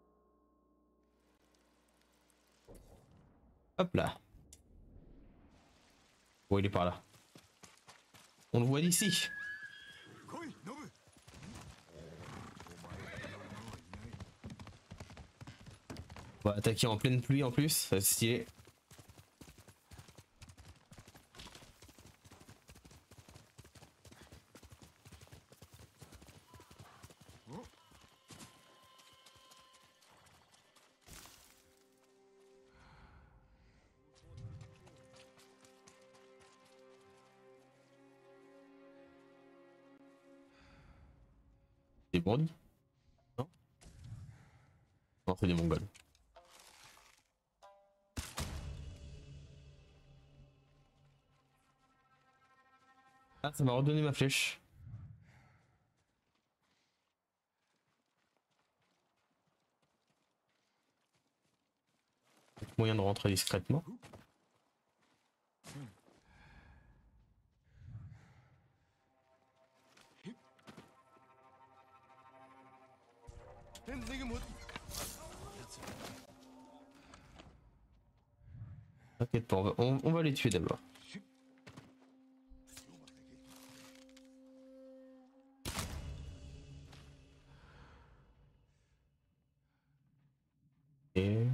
Hop là. Bon il est par là. On le voit d'ici. On va attaquer en pleine pluie en plus, ça va être stylé. Des bandits? Non? Non, c'est des Mongols. Ah, ça m'a redonné ma flèche. Moyen de rentrer discrètement. T'inquiète pas, on va les tuer d'abord. Et...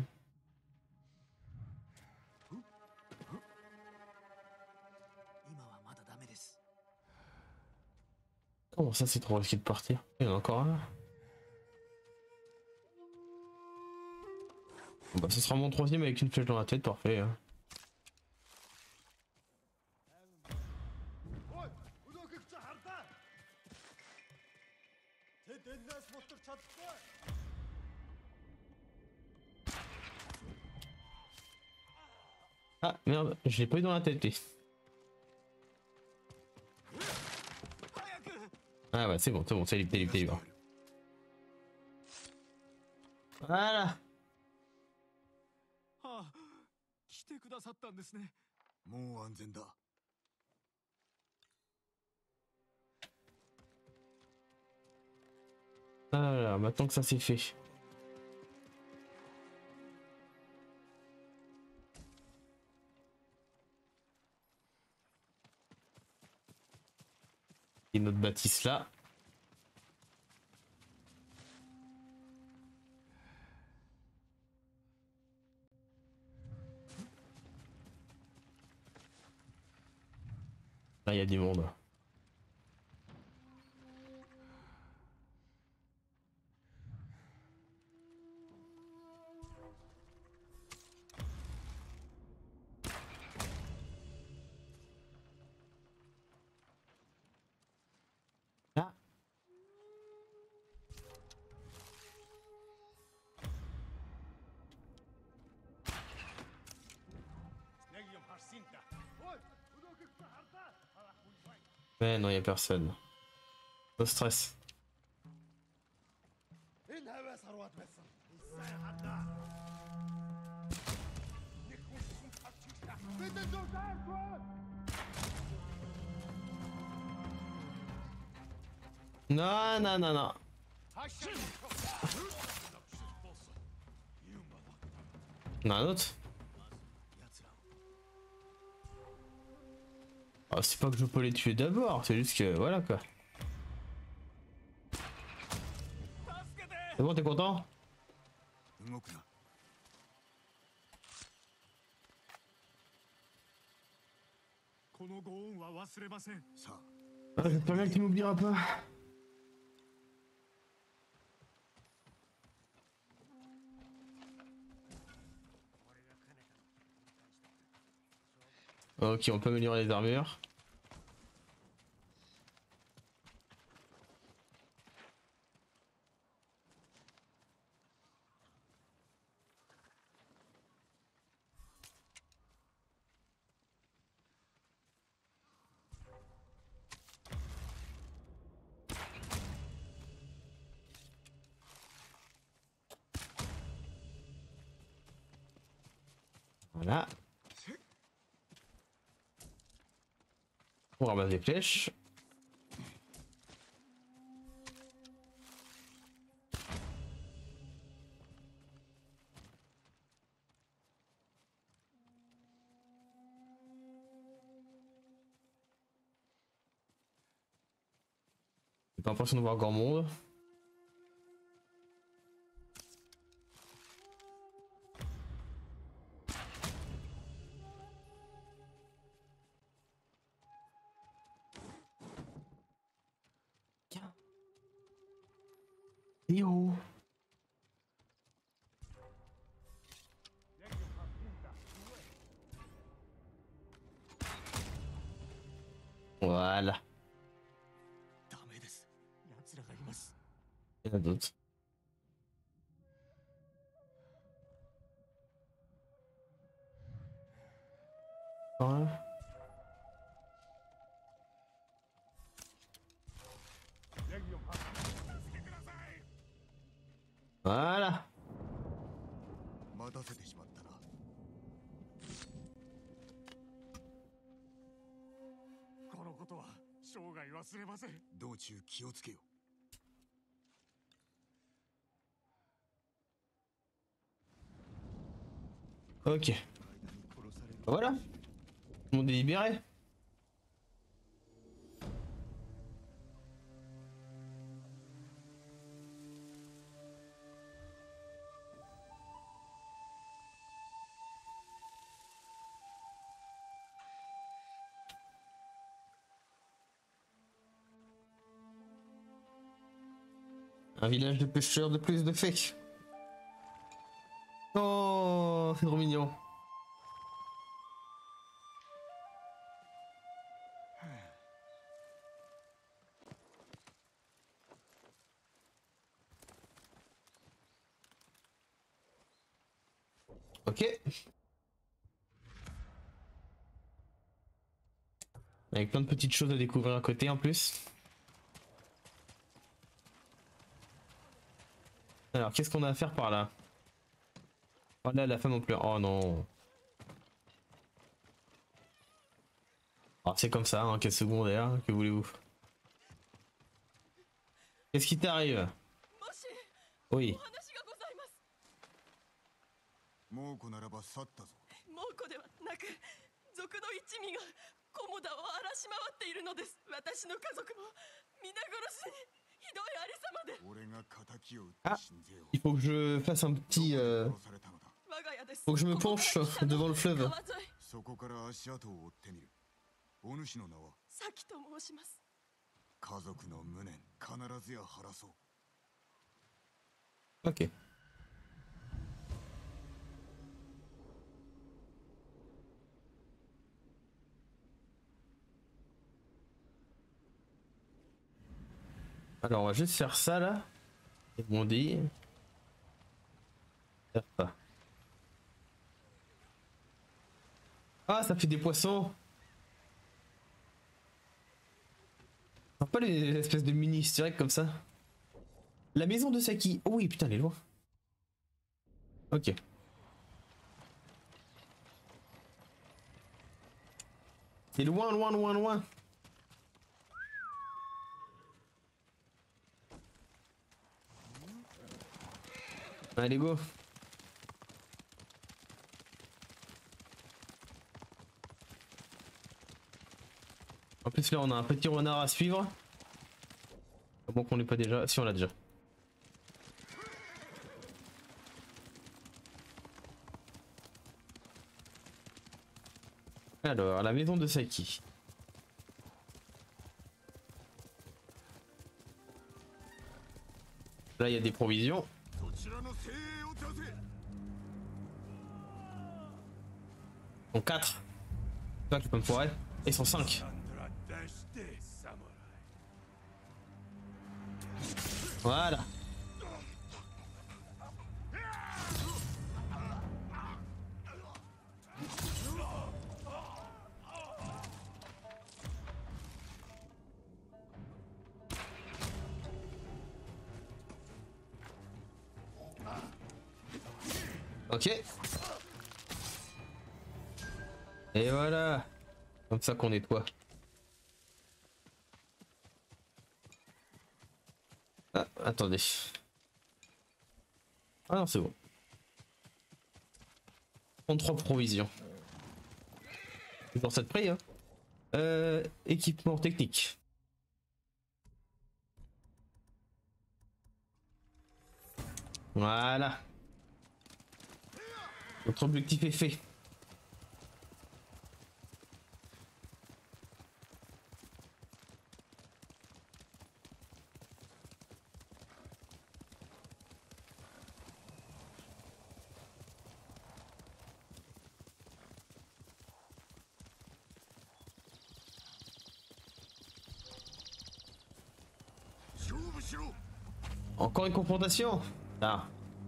Comment ça c'est trop risqué de partir? Il y en a encore un là. Bon, bah ce sera mon troisième avec une flèche dans la tête, parfait. Hein. Ah merde, je l'ai pas eu dans la tête lui. Ah ouais c'est bon, c'est libre. Voilà. 来てくださったんですね。 もう安全だ。 Alors, maintenant que ça c'est fait. Et notre bâtisse là. Là, il y a du monde. Là. Mais non, il n'y a personne. No stress. Non, non, non, non. On a un autre. Oh, c'est pas que je peux les tuer d'abord, c'est juste que voilà quoi. C'est bon, t'es content? 動くな。 このご恩は忘れません。 さあ、 Ah, j'espère bien qu'il m'oubliera pas. Ok, on peut améliorer les armures. Voilà. On ramasse des flèches. J'ai pas l'impression de voir grand monde. Yo. Voilà. ダメです。奴らがいます。 Il y en a d'autres. Voilà. Voilà. 待たせてしまったな。 このことは生涯忘れません。 道中気をつけよ。 Ok. Voilà. Tout le monde est libéré. Un village de pêcheurs de plus de fées. Oh, c'est trop mignon. Ok. Avec plein de petites choses à découvrir à côté en plus. Alors, qu'est-ce qu'on a à faire par là? Oh là, la femme en pleurs. Oh non. Oh, c'est comme ça, hein, quel secondaire, que voulez-vous? Qu'est-ce qui t'arrive? Oui. 猛虎ならば去ったぞ。 猛虎ではなく族の一味がコモダを荒らし回っているのです。私の家族も皆殺しに。ひどいありさまで。 俺が仇を撃って死んぜよ。 Il faut que je fasse un petit... 殺されたのだ。 Faut que je me penche devant le fleuve. そこから足跡を追ってみる。お主の名は？ サキと申します。 家族の無念必ずや晴らそう。 Ok. Alors on va juste faire ça là. Et bon dit. Faire pas. Ah, ça fait des poissons. Pas les espèces de mini easter eggs comme ça. La maison de Saki. Oh oui, putain, elle est loin. Ok. C'est loin, loin, loin, loin. Allez, go. En plus là on a un petit renard à suivre. À moins qu'on l'ait pas déjà. Si on l'a déjà. Alors, la maison de Saki. Là il y a des provisions. Ils sont 4. Toi tu peux me foirer. Ils sont 5. Voilà. Ok. Et voilà. Comme ça qu'on nettoie. Ah, attendez. Ah non, c'est bon. 33 provisions. Toujours ça de prix, hein. Équipement technique. Voilà. Notre objectif est fait. Encore une confrontation. Ah.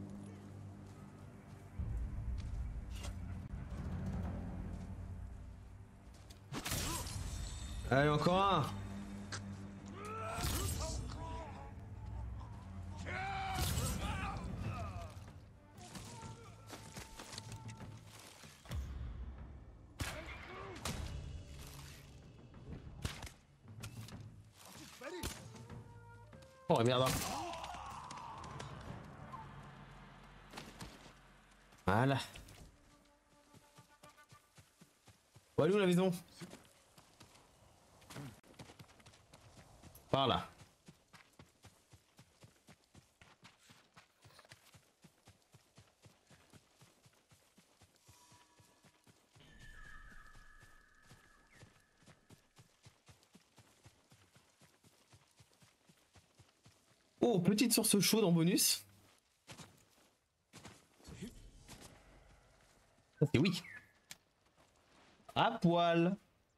Allez, encore un. Oh merde. Voilà. Où est où la maison? Par là. Oh, petite source chaude en bonus. Ça c'est oui. À poil.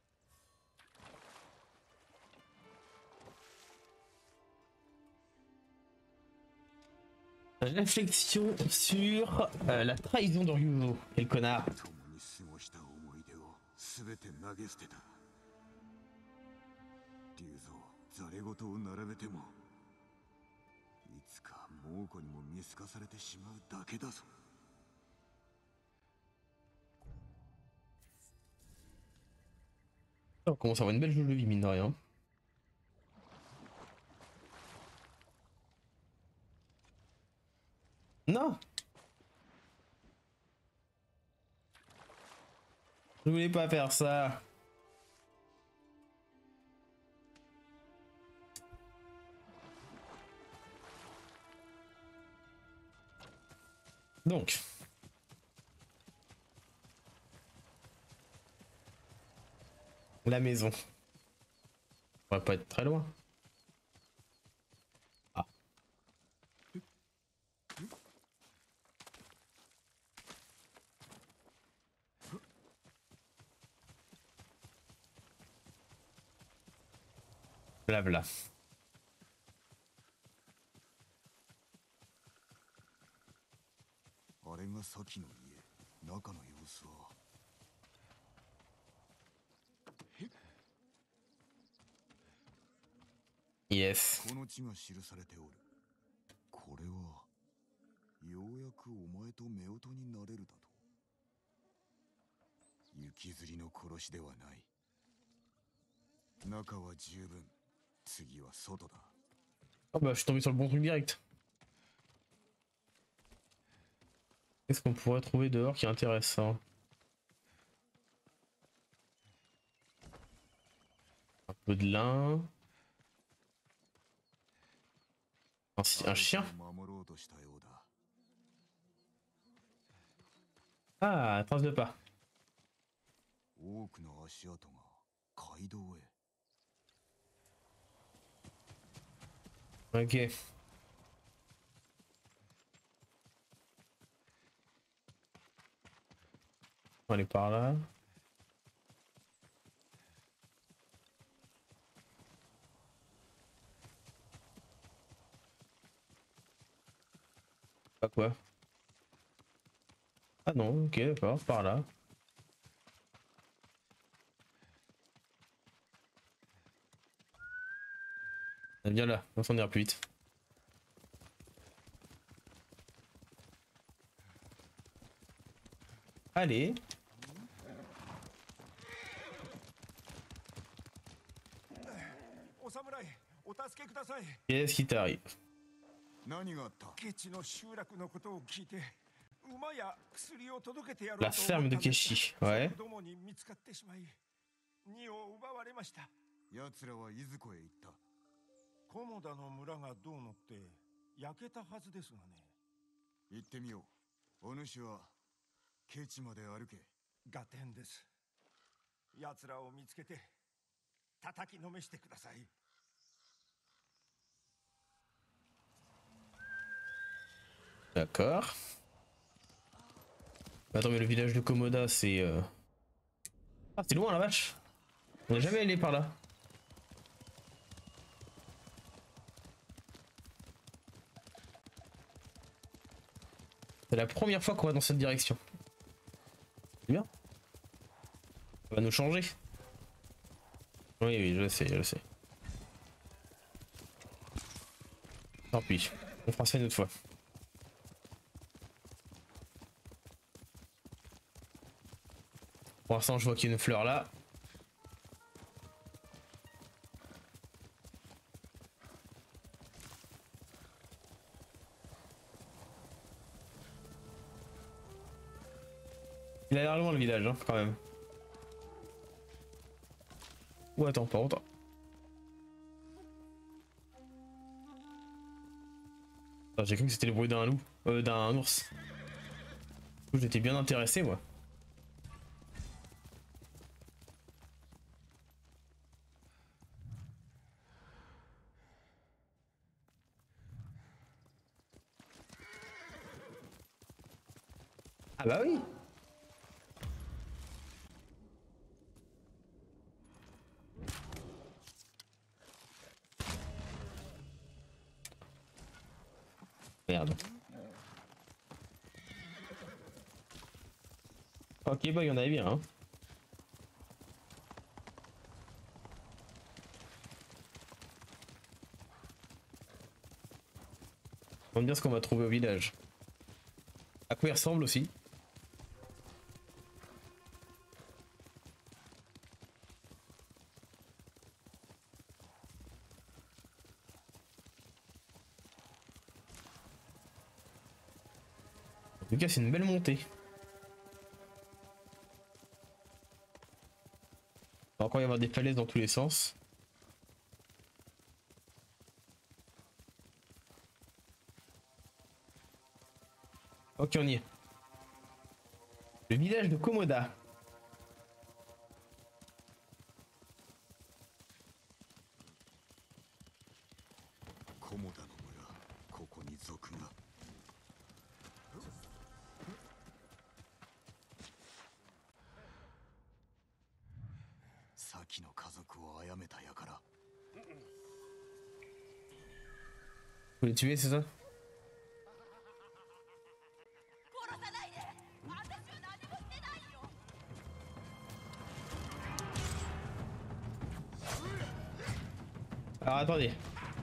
Réflexion sur la trahison de Ryuzo. Quel connard. 共に過ごした思い出を全て投げ捨てた。龍蔵、ざれ言を並べてもいつか猛虎にも見透かされてしまうだけだぞ。 On commence à avoir une belle jauge de vie, mine de rien. Non! Je voulais pas faire ça. Donc. La maison. On va pas être très loin. Ah. Blabla. Yes. この地が記されておる。これはようやくお前と夫婦になれるだと。雪吊りの殺しではない。中は十分。次は外だ。 Oh bah je suis tombé sur le bon truc direct. Qu'est-ce qu'on pourrait trouver dehors qui est intéressant? Un peu de lin. Un chien? Ah, trace de pas. Ok. On va aller par là. Pas quoi? Ah non, ok, d'accord, par là. Viens là, on s'en ira plus vite. Allez. Qu'est-ce qui t'arrive? 何があった？ ケチの集落のことを聞いて、馬や薬を届けてやろう La と ferme 思っ de たんです。 Keshi, ouais. 子供に見つかってしまい、荷を奪われました。 奴らはいずこへ行った？ 菰田の村がどうのって焼けたはずですがね。 行ってみよう。お主はケチまで歩け。 合点です。奴らを見つけて叩きのめしてください。 D'accord. Attends, mais le village de Komoda, c'est... Ah, c'est loin la vache. On n'est jamais allé par là. C'est la première fois qu'on va dans cette direction. C'est bien. Ça va nous changer. Oui, oui, je sais, je sais. Tant pis. On fera ça une autre fois. Pour l'instant, je vois qu'il y a une fleur là. Il a l'air loin le village, hein, quand même. Ou attends, pas longtemps. J'ai cru que c'était le bruit d'un loup, d'un ours. J'étais bien intéressé, moi. Ah bah oui. Merde. Ok, bah il y en avait bien, hein. On va me dire ce qu'on va trouver au village. À quoi il ressemble aussi. En tout cas, c'est une belle montée. Il va encore y avoir des falaises dans tous les sens. Ok, on y est. Le village de Komoda. Komoda no mura, koko ni zoku ga. 先の家族を殺めた輩。 Vous les tuez, c'est ça? 殺さないで。私は何もしてないよ。 Alors attendez.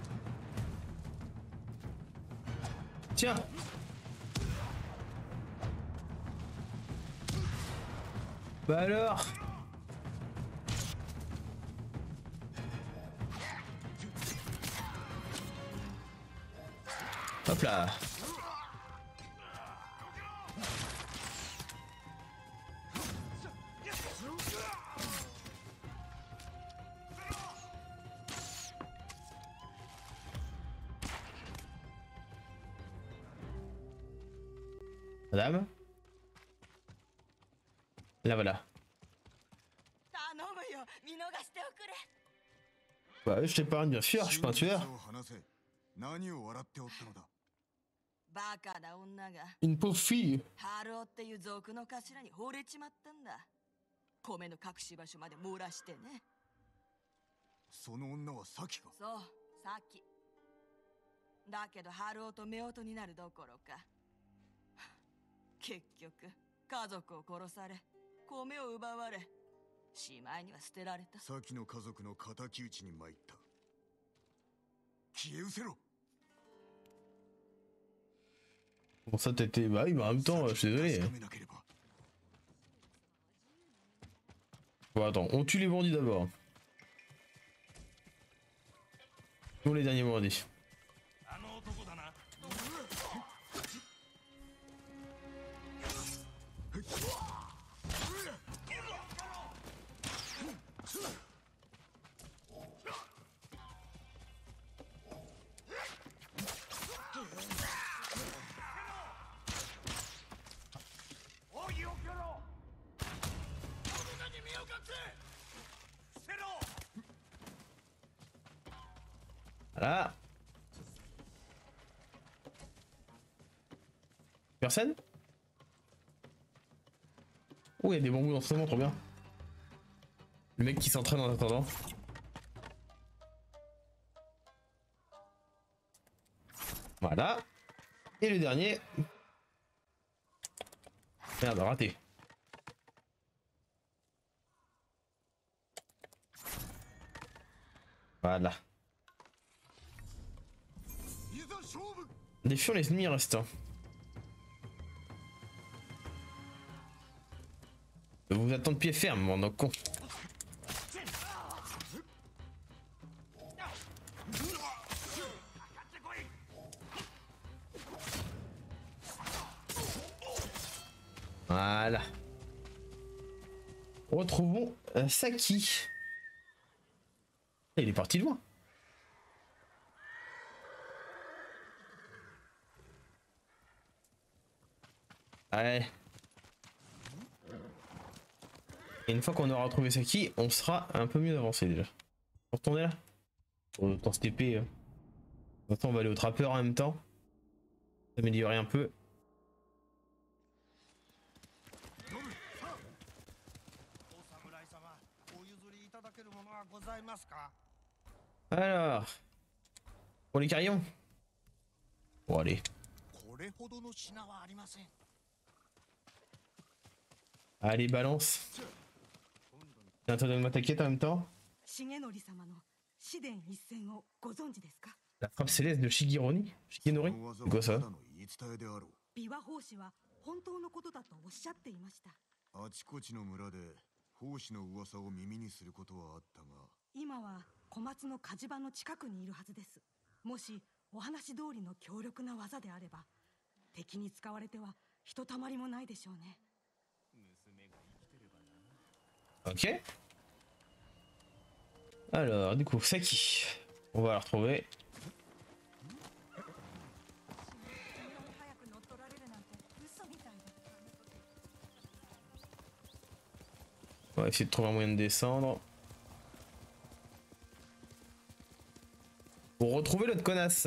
Tiens. Bah alors. Hop là. Madame. Là voilà. 頼むよ、見逃しておくれ。 Bah je t'épargne bien sûr, je suis pas un tueur. 何を笑っておったのだ。 バカな女が Une pauvre fille. ハルオっていう族の頭に惚れちまったんだ。米の隠し場所まで漏らしてね。 その女はサキか。 そう、さっき。だけどハルオと夫婦になるどころか。結局、家族を殺され、米を奪われ、しまいには捨てられた。 サキの家族の敵討ちに参った。消え失せろ。 Bon ça t'étais... Bah oui, mais en même temps, je suis désolé. Bon attends, on tue les bandits d'abord. Nous les derniers bandits. Voilà. Personne? Oh, il y a des bambous d'entraînement, trop bien. Le mec qui s'entraîne en attendant. Voilà. Et le dernier. Merde, raté. Voilà. Défions les ennemis restants. Vous attendez de pied ferme, mon donc con. Voilà. Retrouvons Saki. Il est parti loin. Ouais. Et une fois qu'on aura retrouvé Saki, on sera un peu mieux avancé déjà. Faut retourner là. Autant se TP. De toute façon, on va aller au trappeur en même temps. S'améliorer un peu. Alors. Pour les carillons. Bon, allez. Allez, balance. T'es en train de m'attaquer en même temps. La frappe céleste de Shigenori. Shigenori. C'est quoi ça? 琵琶法師は本当のことだとおっしゃっていました。 あちこちの村で奉仕の噂を耳にすることはあったが、 今は小松の火事場の近くにいるはずです。もしお話通りの強力な技であれば、敵に使われてはひとたまりもないでしょうね。 Ok. Alors, du coup, Saki. On va la retrouver. On va essayer de trouver un moyen de descendre. Pour retrouver l'autre connasse.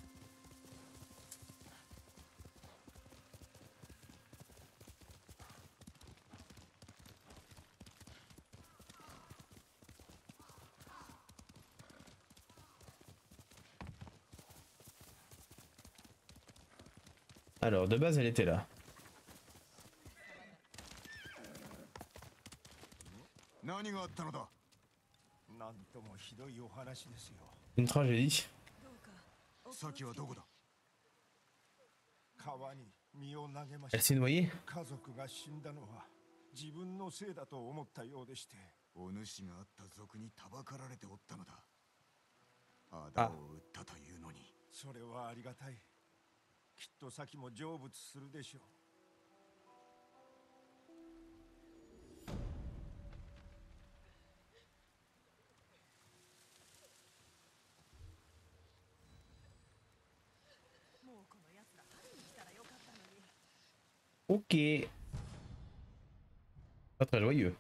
Alors, de base, elle était là. Une tragédie. Elle s'est noyée. Ah. それはありがたい。きっと先も成仏するでしょう。 Ok. Pas très joyeux.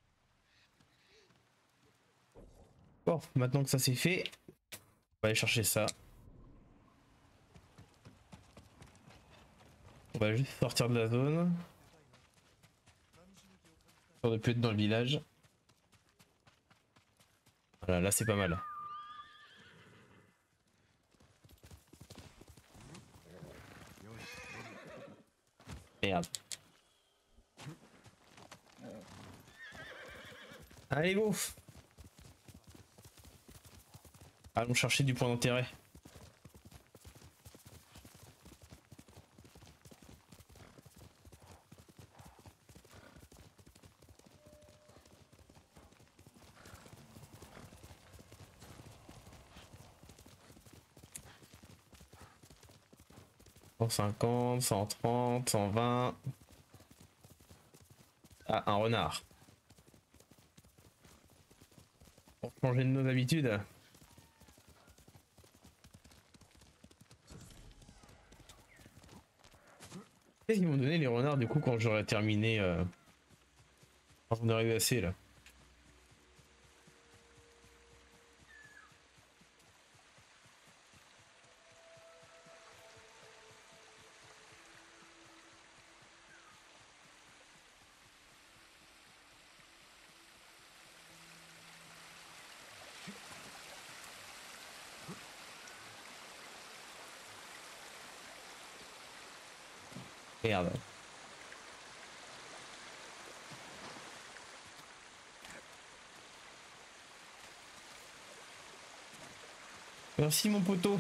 Bon, maintenant que ça c'est fait, on va aller chercher ça. On va juste sortir de la zone. On ne plus être dans le village. Voilà, là c'est pas mal. Merde. Allez, go! Allons chercher du point d'intérêt. « 150, 130, 120... » Ah, un renard. Pour changer de nos habitudes. Qu'est-ce qu'ils m'ont donné les renards du coup quand j'aurais terminé quand on arrive assez là? Merde. Merci mon poteau.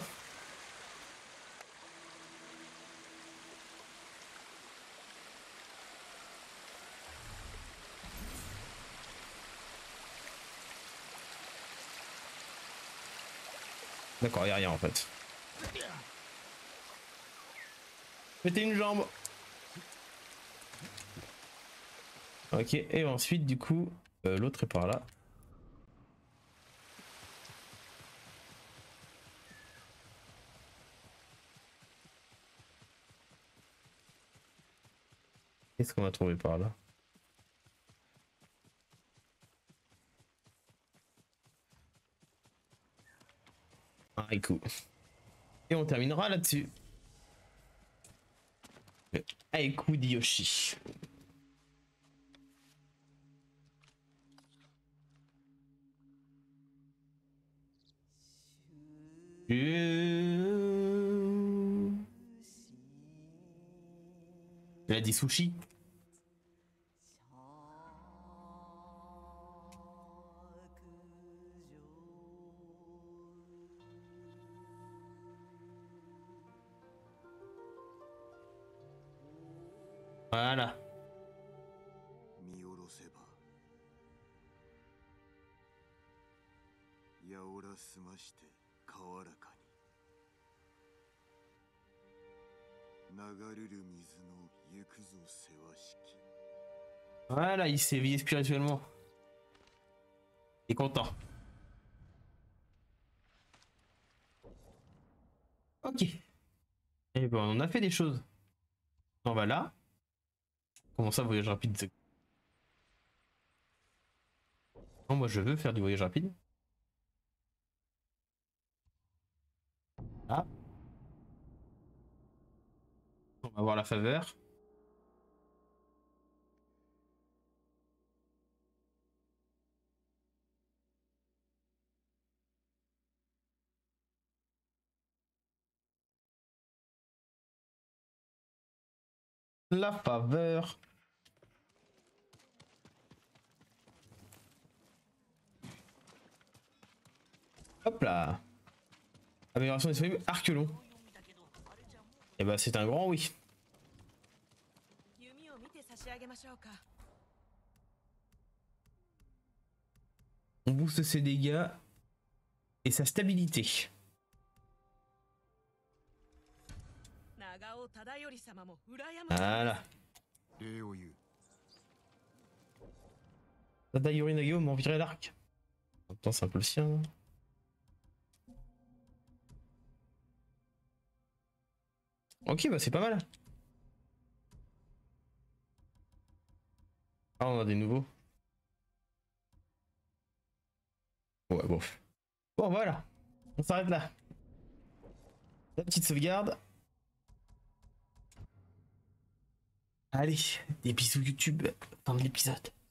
D'accord, y a rien en fait. Mettez une jambe. Ok, et ensuite du coup, l'autre est par là. Qu'est-ce qu'on va trouver par là? Un haïku. Et on terminera là-dessus. Le haïku de Yoshi. Il a dit sushi. Voilà. 見下ろせばやおらすまして川らかに流れる水の行くぞせわしき Voilà, il s'est éveillé spirituellement. Il est content. Ok. Et ben on a fait des choses. On va là. Comment ça, voyage rapide? Non, moi je veux faire du voyage rapide. Là. On va voir la faveur. La faveur. Hop là. Amélioration disponible, arc long. Et bah c'est un grand oui. 弓を見て差し上げましょうか。 On booste ses dégâts et sa stabilité. 長尾忠頼様も羨ましい。 Voilà. 礼を言う Tadayori Nagao m'en virait l'arc. En même temps c'est un peu le sien. Ok bah c'est pas mal. Ah on a des nouveaux. Ouais bon. Bon voilà. On s'arrête là. La petite sauvegarde. Allez, des bisous YouTube. Fin de l'épisode.